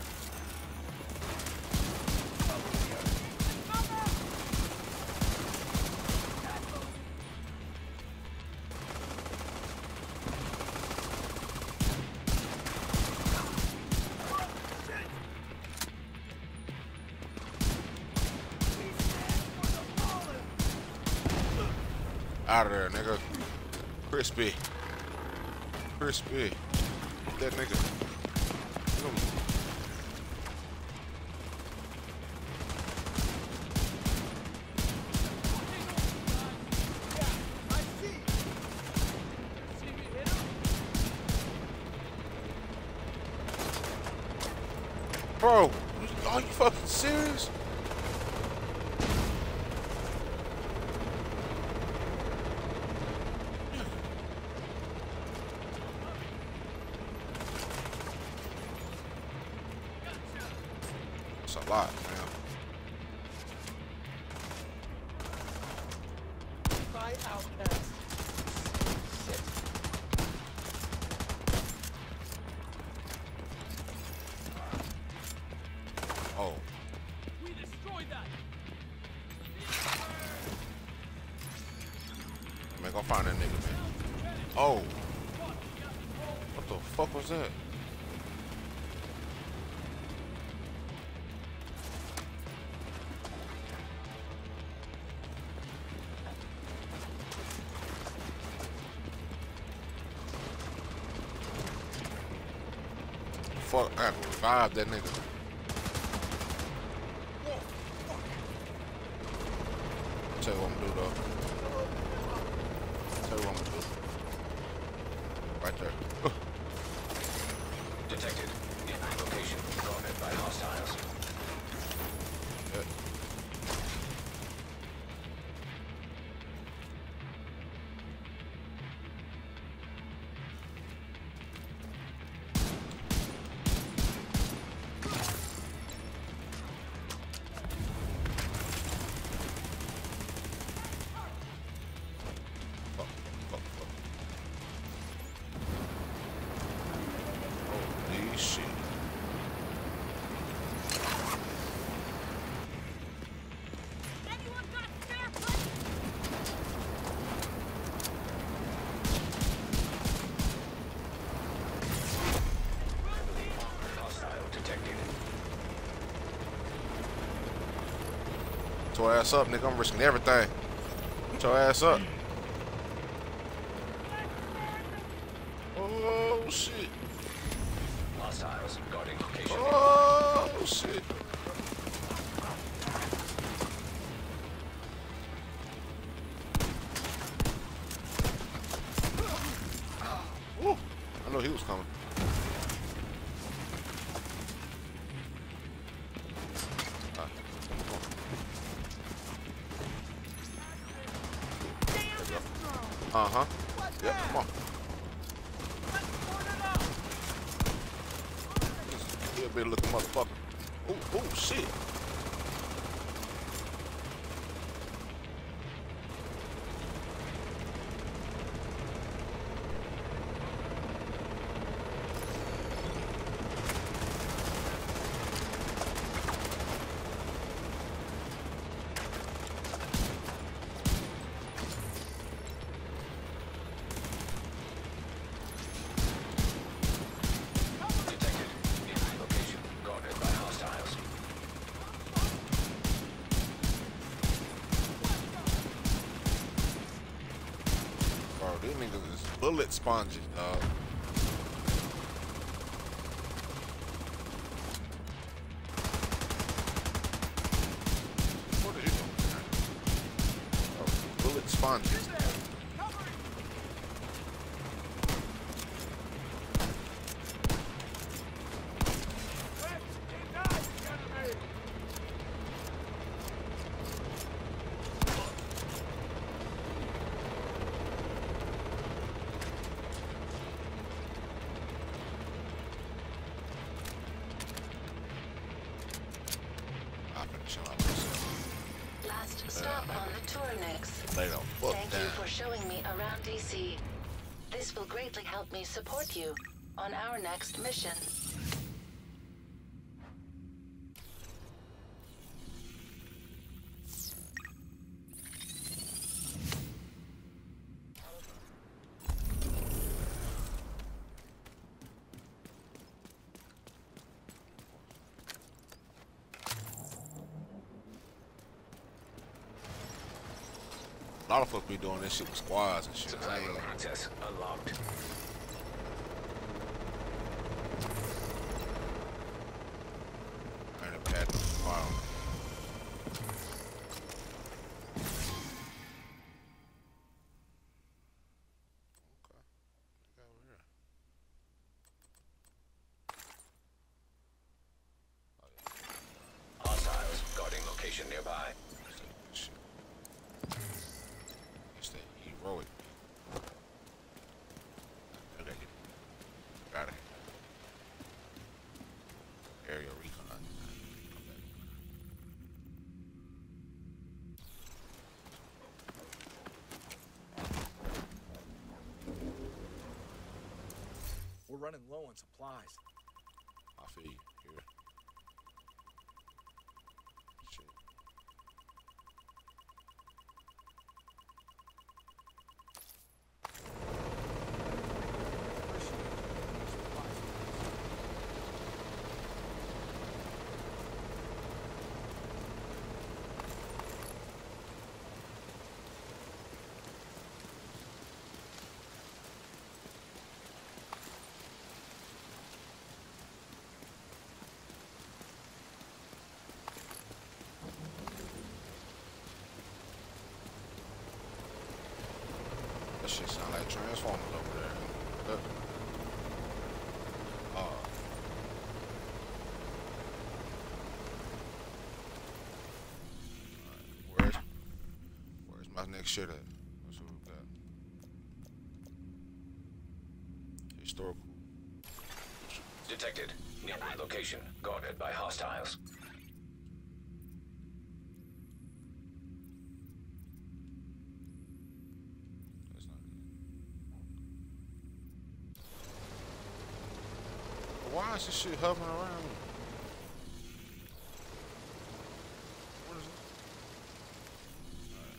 Out of there, nigga. Crispy. Crispy. Get that nigga. Get him. Bro, are you fucking serious? It's a lot, man. Try outcast. Shit. Oh. We destroyed that. Man, go find that nigga, man. Oh. What the fuck was that? Fuck, I gotta revive that nigga. Tell you what I'm gonna do though. Tell you what I'm gonna do. Right there. Detected. In location guarded by hostiles. Yeah. Fuck, fuck, fuck. Holy shit. Anyone got a spare plate? Hostile detected. Get your ass up, nigga. I'm risking everything. Get your ass up. Oh shit. Hostiles guarding location. Oh shit. Ooh, I know he was coming. Uh huh. Yep, come on. He'll be a looking motherfucker. Ooh, ooh, shit. Detected. In location guarded by hostiles. Bro, these niggas is bullet sponges, dog. What are you doing? Oh, bullet sponges. I'm finna chill out myself. Last stop on the tour next. Lay the fuck Thank down. you for showing me around D C. This will greatly help me support you on our next mission. lot of folks be doing this shit with squads and shit. I Supply ain't room like, access unlocked. I ain't never had no squad on it. Okay. Over here. Oh, yeah. Hostiles guarding location nearby. Let's take this shit. It's that heroic. I gotta get out of here. Area recon. Come back. We're running low on supplies. I feel you. Here. Shit. That shit sound like Transformers over there. Look. Oh. Alright, where's where's my next shit at? What's what we got? Historical. Detected. Nearby location guarded by hostiles. That's not it. But why is this shit hovering around me? What is it? Alright.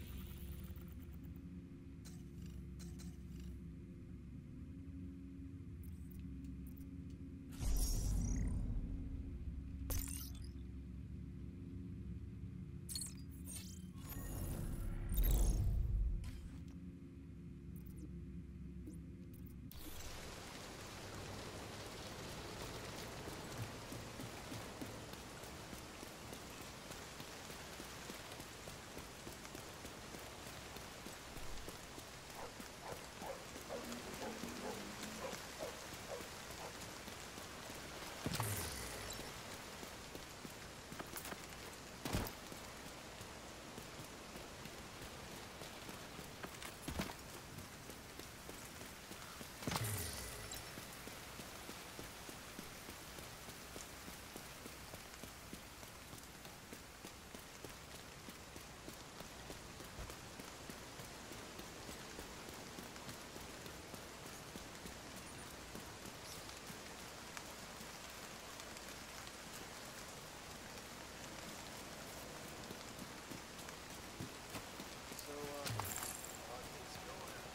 So, uh, how are things going out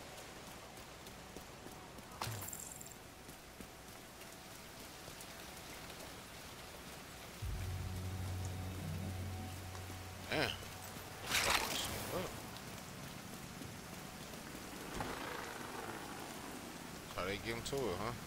Damn. Look. How they get him to it, huh?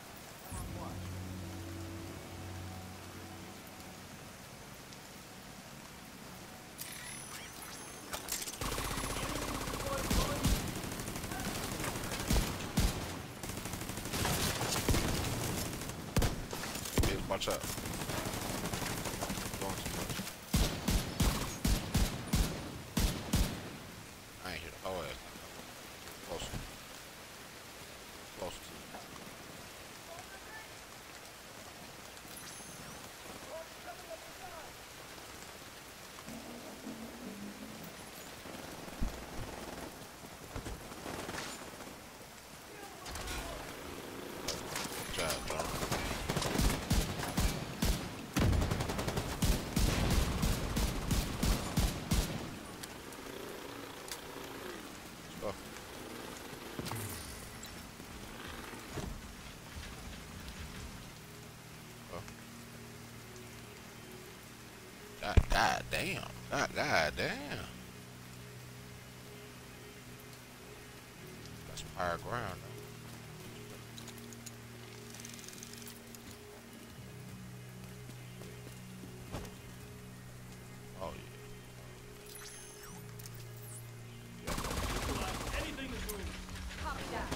Yeah, watch out. Going too much. I ain't hit the whole ass. Close. Close to it. Good job, bro. Let's go. Oh. God, God damn. God, God damn. higher ground. Oh yeah. Anything to move. Copy that.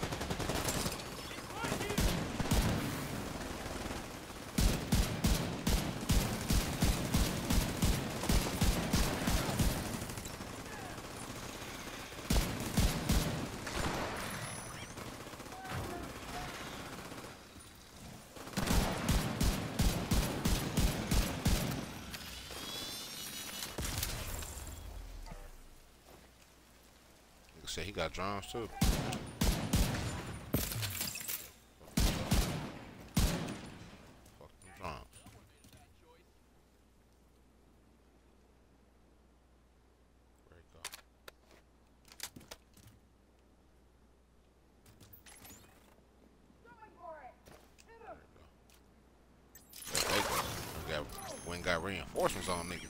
Said he got drums too. Fuck them drums. Where it go? There they go. We got, we ain't got reinforcements on niggas.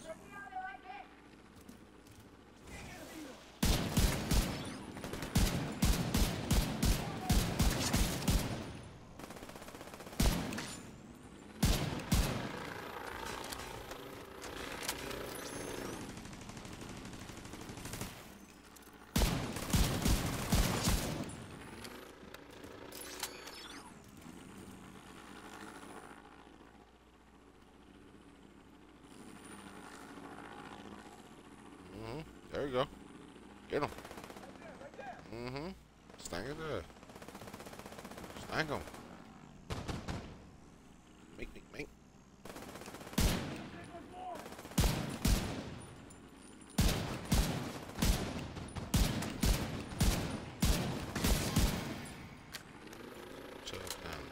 There you go. Get him. Mm-hmm. Stank it there. Stank him. Make, make, make. Check down.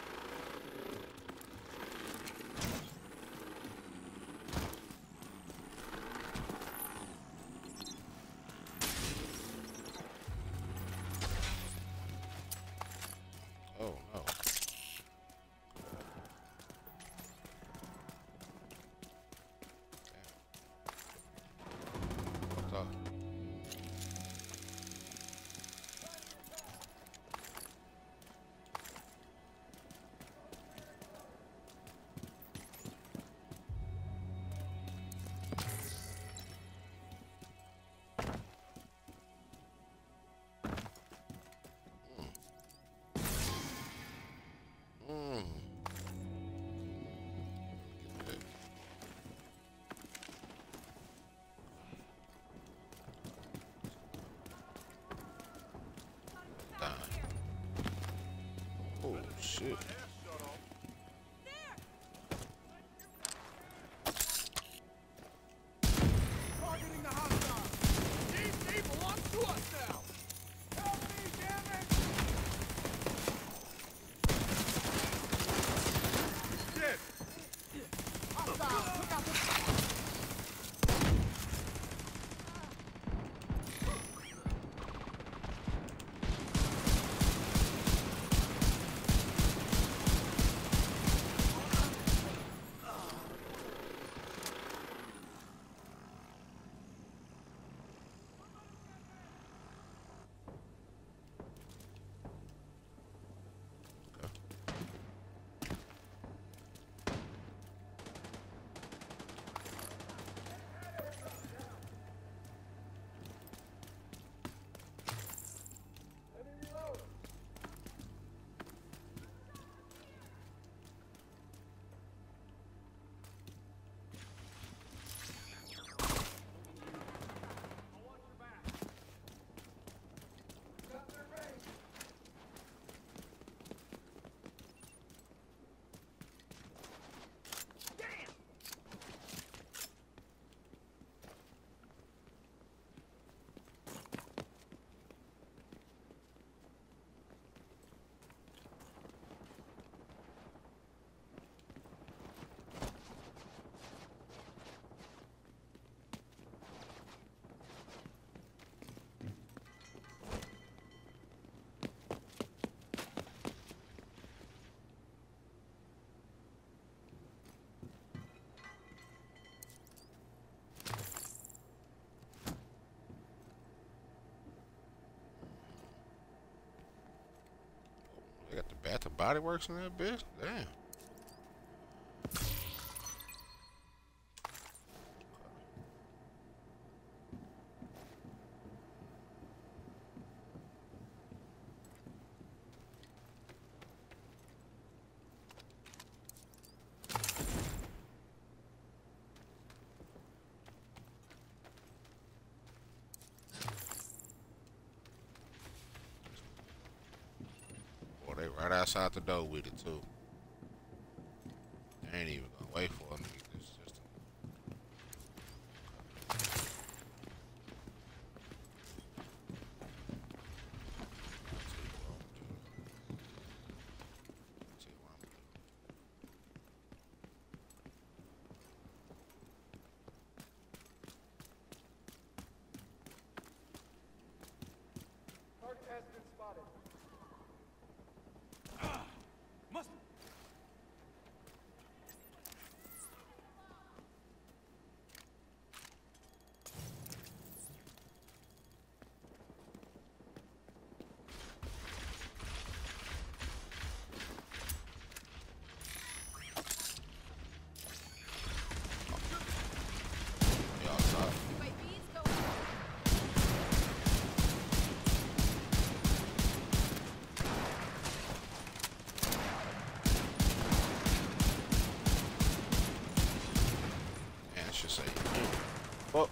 Oh no. Damn. What's up? Mm. Get that. Dying. Oh shit. Targeting the hostile. These people belong to us now. Help me, damn it! Shit! Hostile, look out the... body works in that bitch? Damn. They right outside the door with it too. They ain't even gonna wait for a nigga. This system. Target has been spotted. Must. They outside. Man, I should say. Well.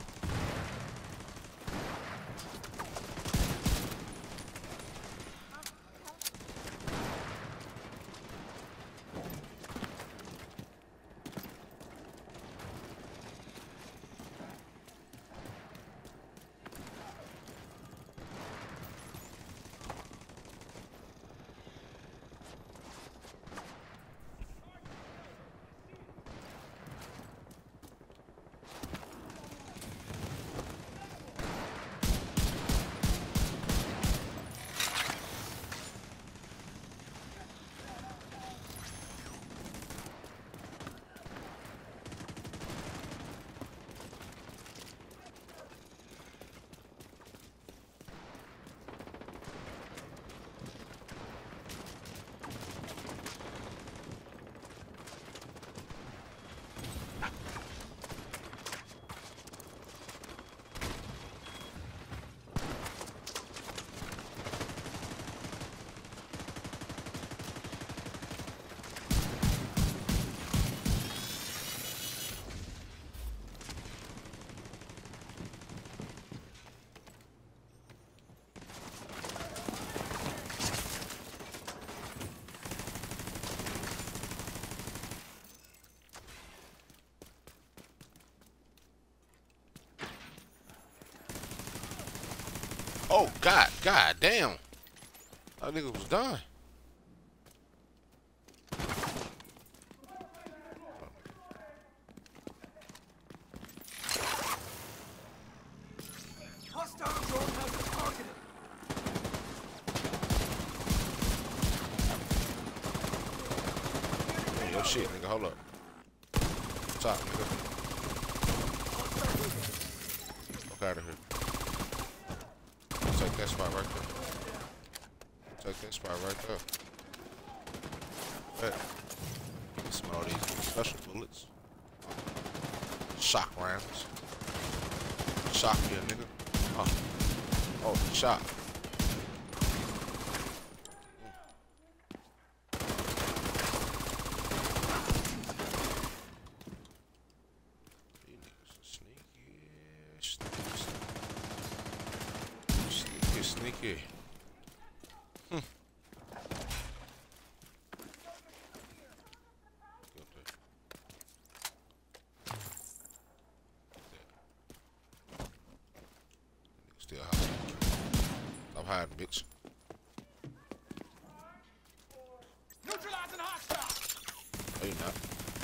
Oh God, God damn! That nigga was done. Hostile drone has been targeted. Hey, yo, shit, nigga, hold up. Top, nigga. Fuck out of here. Take that spot right there. Take that spot right there. Hey. Smell these special bullets. Shock rounds. Shock me a nigga. Oh. Oh, shot. Sneaky. Hmm. Still hiding. Stop hiding, bitch. Neutralizing hostile. No, you're not.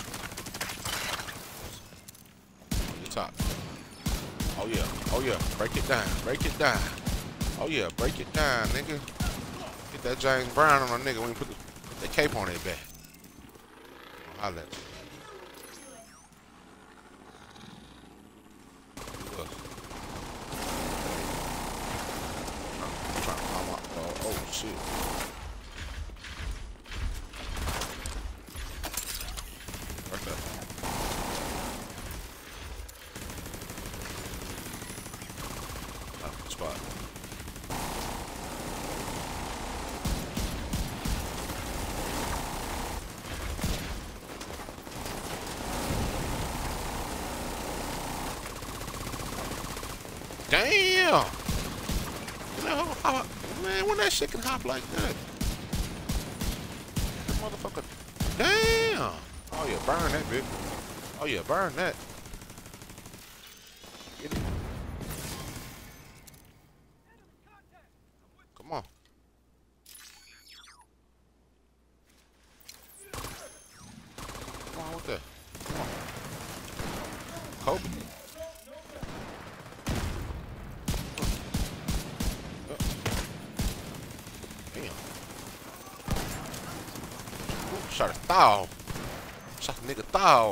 On your top. Oh yeah. Oh yeah. Break it down. Break it down. Oh yeah, break it down, nigga. Get that James Brown on a nigga when you put the, put the cape on their back. I'll let you. Look. I'm trying to climb out. Oh, oh shit. How, man, when that shit can hop like that? That motherfucker. Damn. Oh yeah, burn that bitch. Oh yeah, burn that. Get it. Come on. Come on with that. Come on. Kobe. Shot a thigh. Shot a nigga thigh.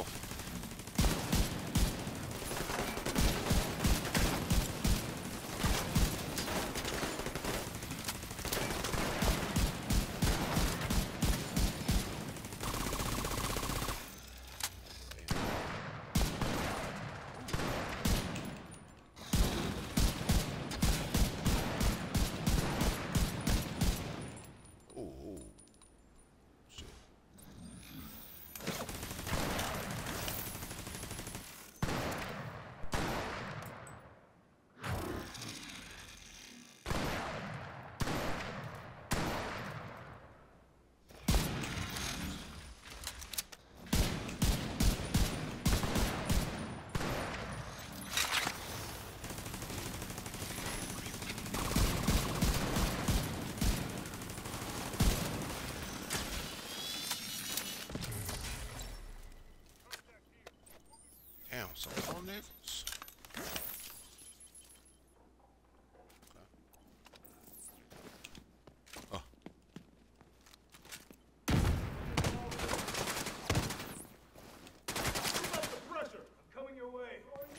Damn, some more niggas. Okay. Oh. Keep up the pressure. I'm coming your way.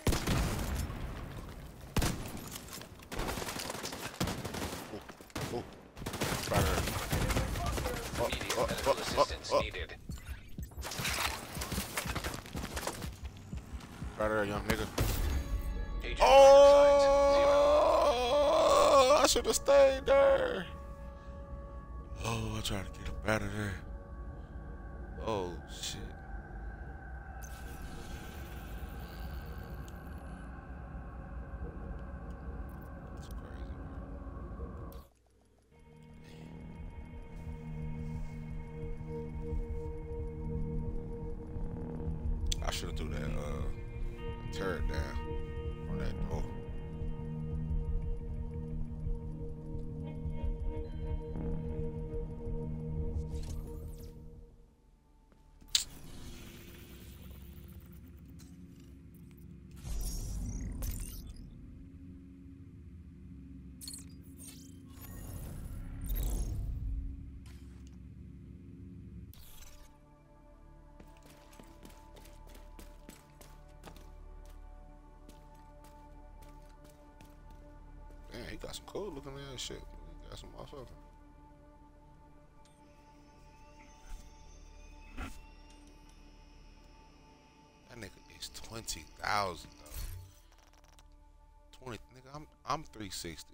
Oh, oh. Right there. Oh, Immediate oh, medical oh, assistance oh, oh. needed. Right there, young nigga. Agent Oh, I should have stayed there. Oh, I tried to get up out of there. Oh, shit. That's crazy, man. I should have threw that, uh, turret down on that door. Damn, he got some cool looking ass shit. He got some motherfucker. That nigga is twenty thousand though. Twenty, nigga. I'm I'm three sixty,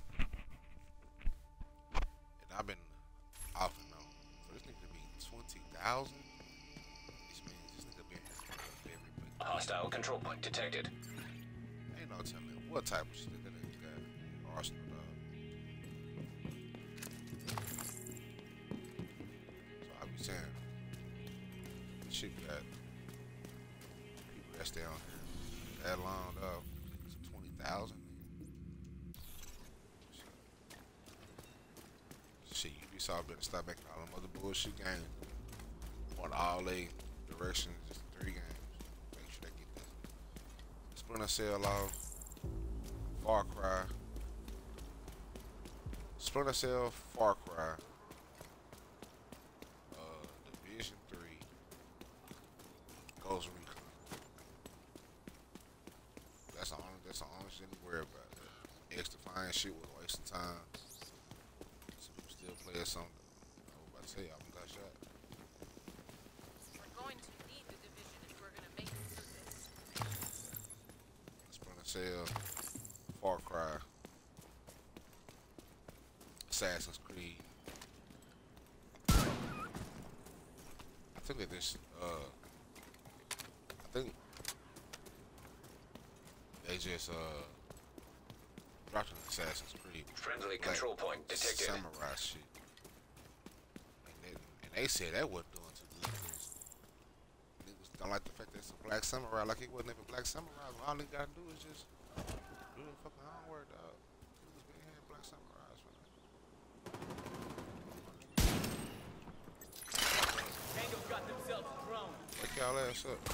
and I've been off and on. For this nigga to be twenty thousand, this means this nigga been here for every place. Hostile control point detected. Ain't no telling what type of shit that nigga got. Arsenal, dog. So I be saying, this shit got people that's down here that long, dog. It's twenty thousand. Shit, you be saw better stop making all them other bullshit games. On all they directions, just three games. Make sure they get this. Splinter Cell off. Far Cry. Splinter Cell, Far Cry, uh, Division three, Ghost Recon. That's the only, that's the only shit to worry about. X Defiant shit was a waste of time. Some people still play or something. I was about to say, y'all got shot. We're going to need the division if we're going to make it through this. Splinter Cell, Far Cry, Assassin's Creed. I think that this, uh, I think they just, uh, dropped an Assassin's Creed. Friendly Like, control point detected. samurai shit. And they, and they said that wasn't doing too good. Niggas don't like the fact that it's a black samurai. Like, it wasn't even black samurai. All they gotta do is just do the fucking homework, dog. Niggas been here black samurais, man. Tango's got themselves a drone. Wake y'all ass up.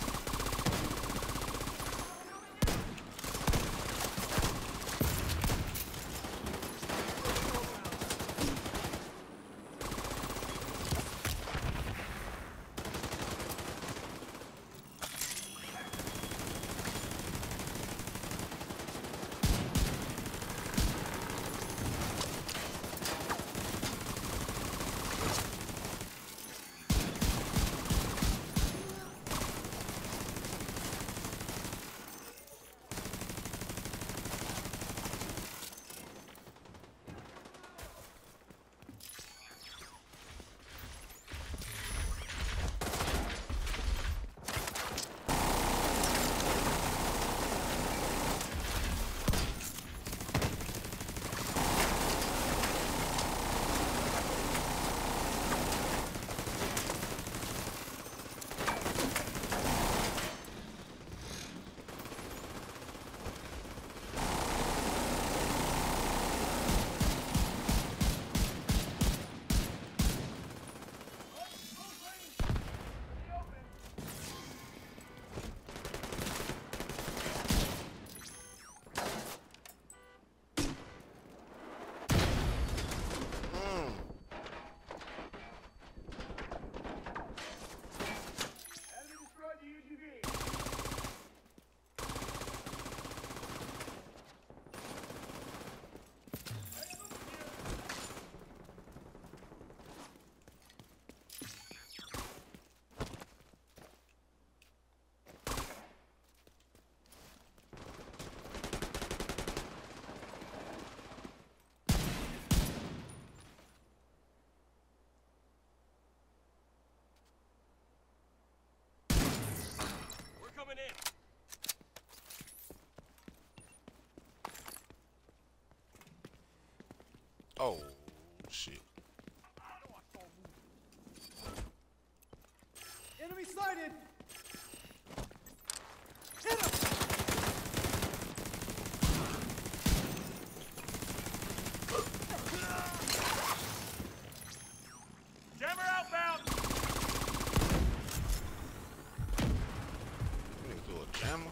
Coming in. Oh, shit. Enemy sighted. Hit him. Jammer outbound. Nigga do a jammer.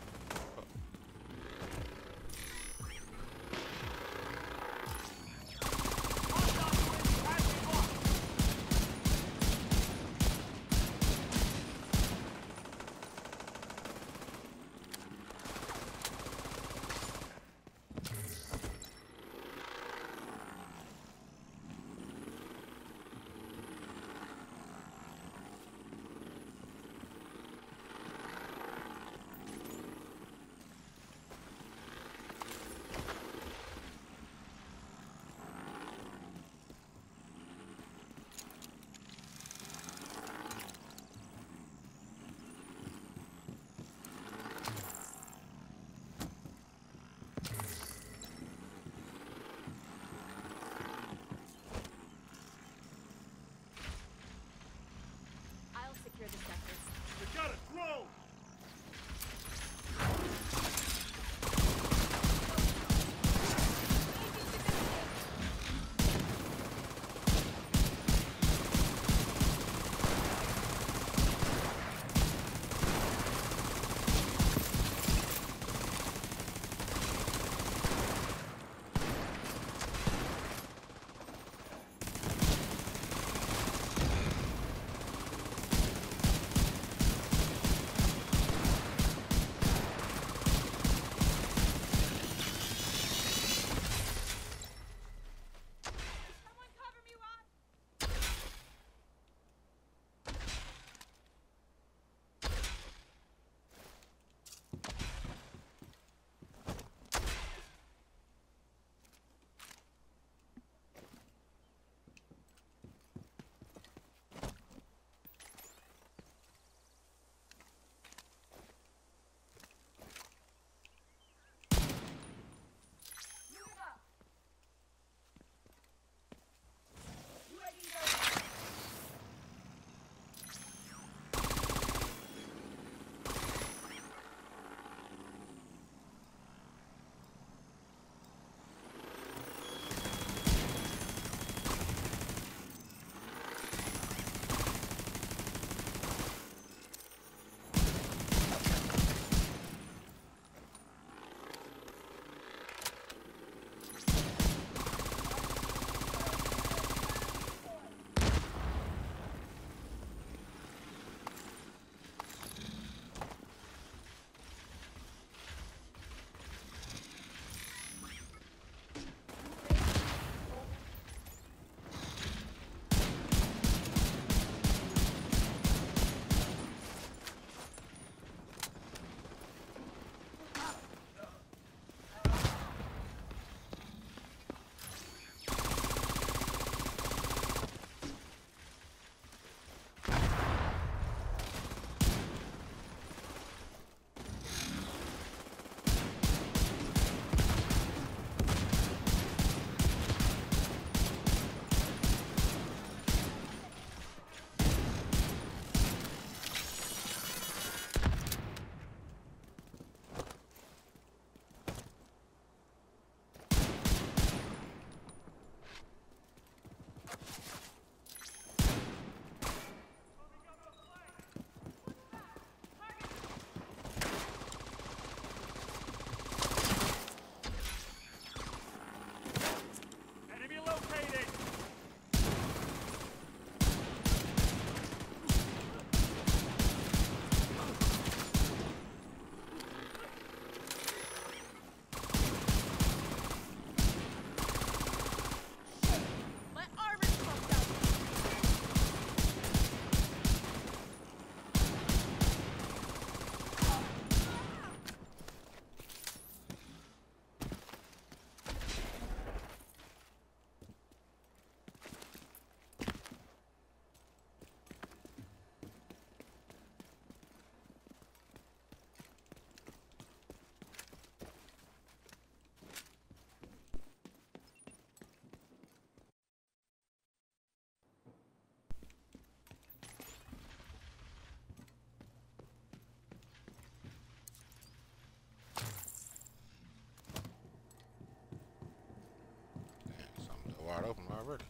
already.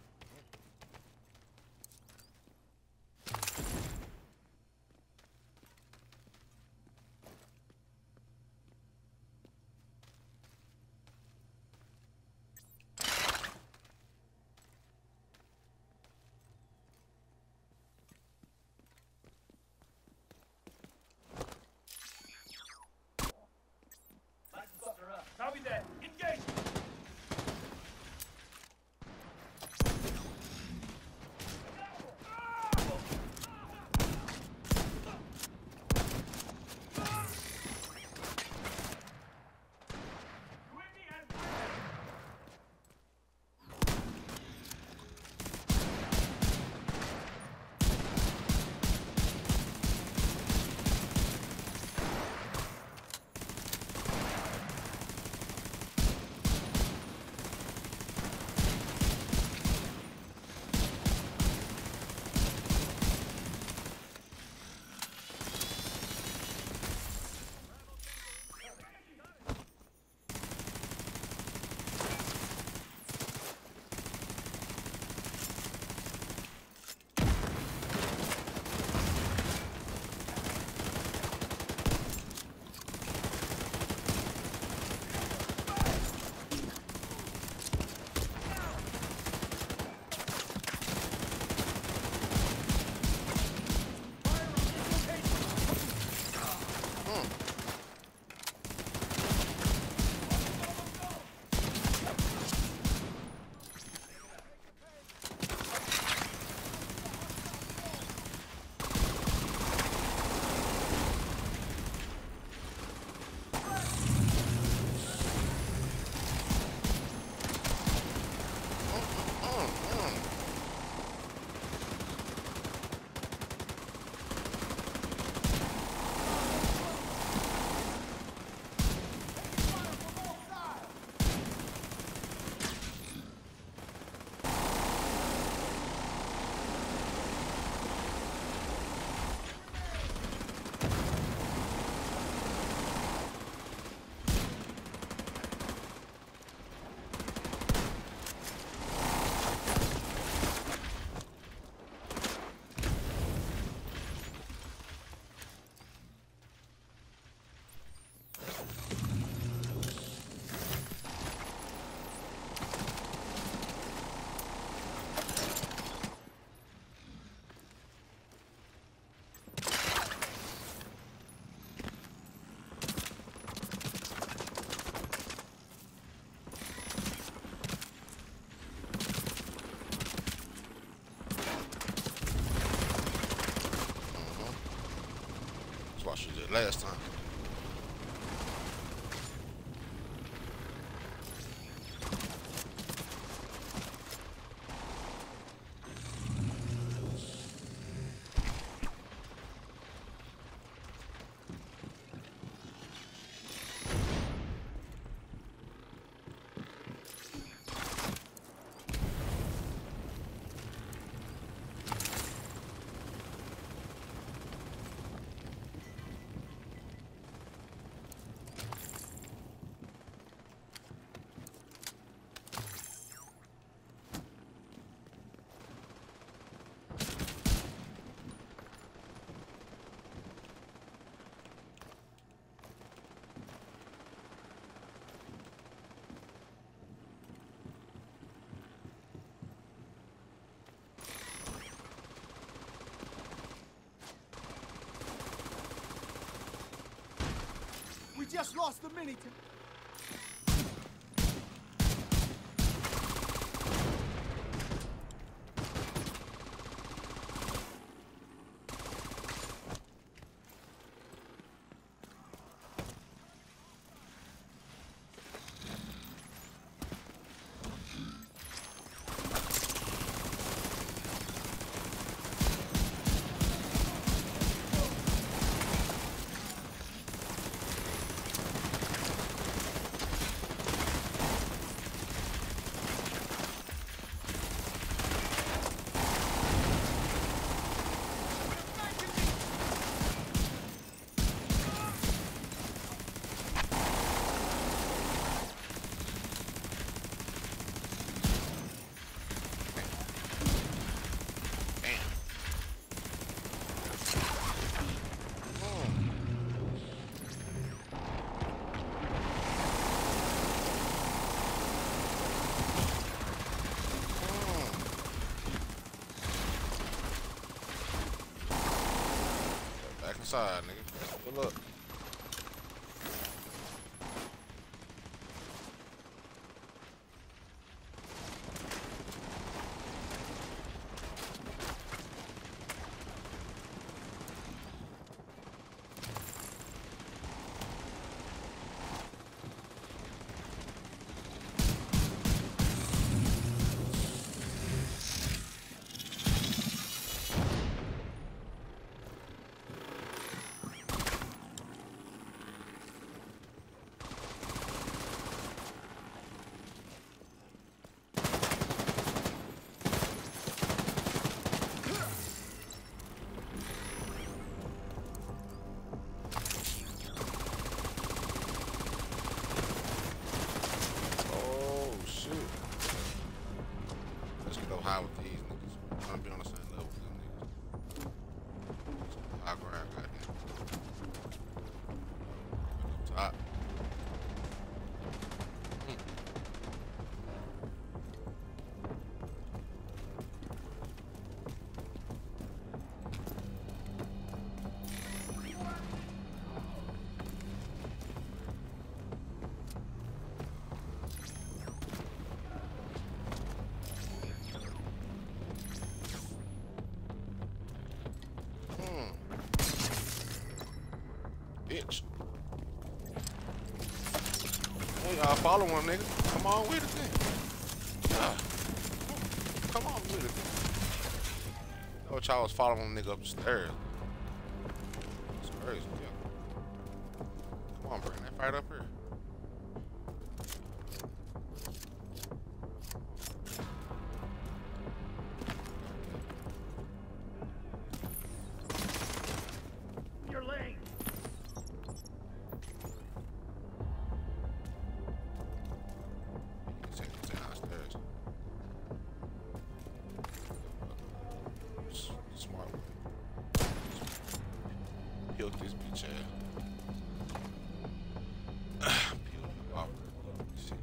Copy that. Engage! That's what she did last time. We just lost the Miniton. side, nigga. Good luck. High with these niggas. I'm gonna be on the same level with them niggas. High ground, goddamn. Up top. Mm. Bitch. Hey, y'all follow him, nigga. Come on with it then. Yeah. Come on with it. I thought y'all was following him, nigga, up the stairs. It's crazy, yeah. Come on, bring that fight up here. Peel this bitch ass. Peel him off. See.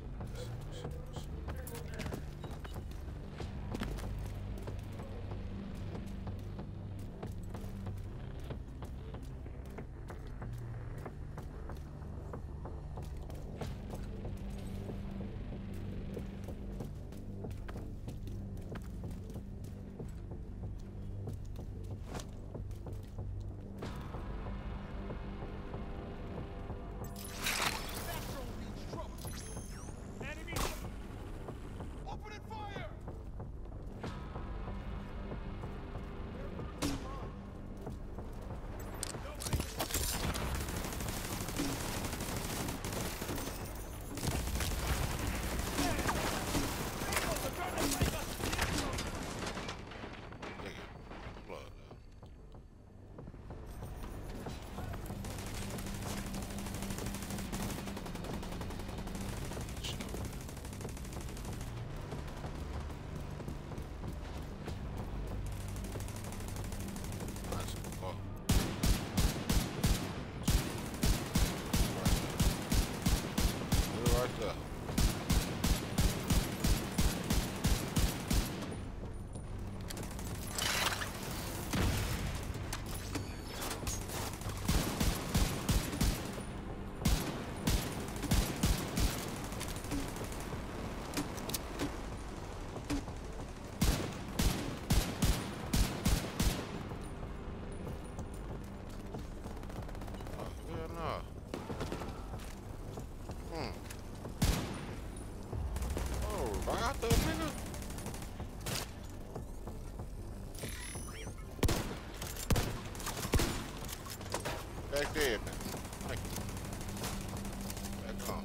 Back there, man. Thank you. Back on.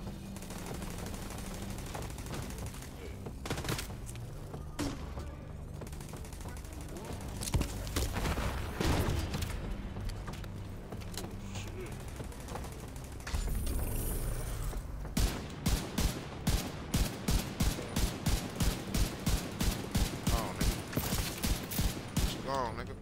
Gone, nigga.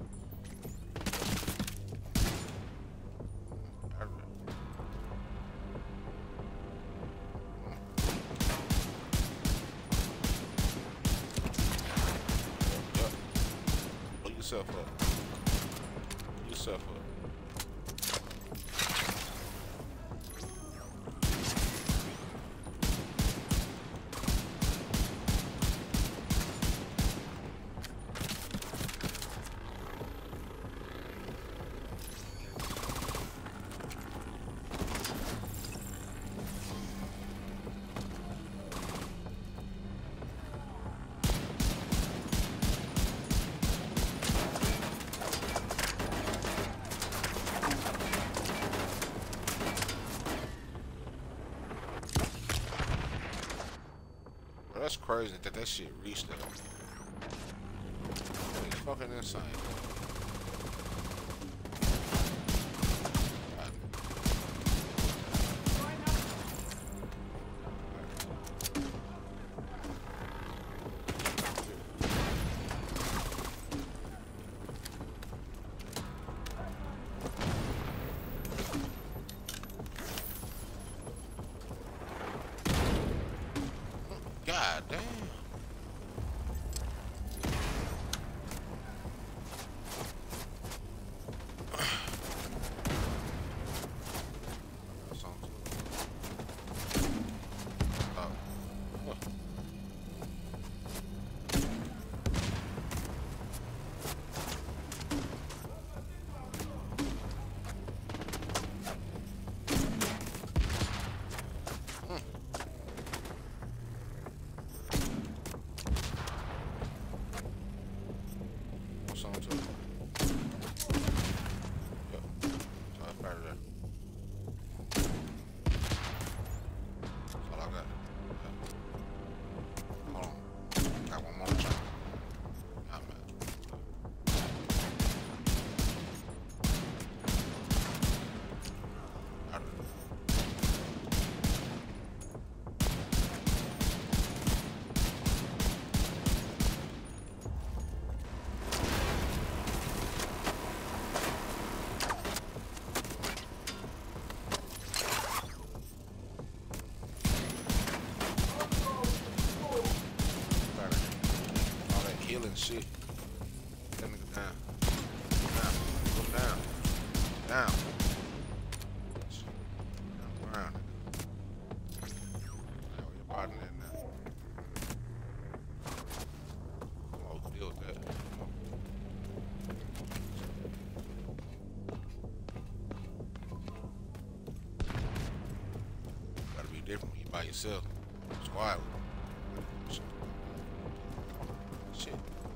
Yep. Pull yourself up. Pull yourself up. that's crazy that that shit reached that. It's fucking insane. God damn. Shit. That nigga down. Down. Go down. Down. Down ground. Now your body in there. Come on, deal with that. Gotta be different when you by yourself. It's wild. Shit.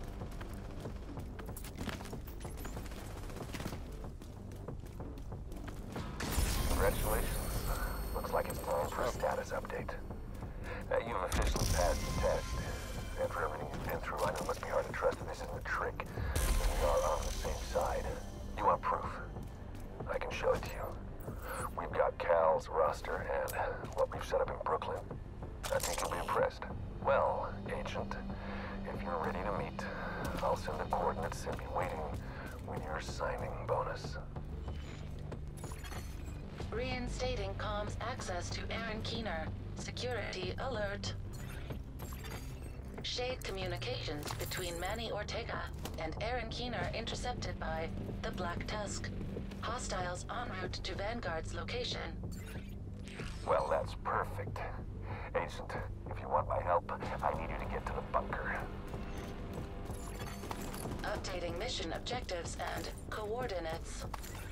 Congratulations. Looks like it's time for a status update. Uh, you've officially passed the test. After everything you've been through, I know it must be hard to trust that this isn't a trick. But we are on the same side. You want proof? I can show it to you. We've got Cal's roster and what we've set up in Brooklyn. I think you'll be impressed. Well, Agent, if you're ready to meet, I'll send the coordinates and be waiting with your signing bonus. Reinstating comms access to Aaron Keener. Security alert. Shade communications between Manny Ortega and Aaron Keener intercepted by the Black Tusk. Hostiles en route to Vanguard's location. Well, that's perfect. Agent, if you want my help, I need you to get to the bunker. Updating mission objectives and coordinates.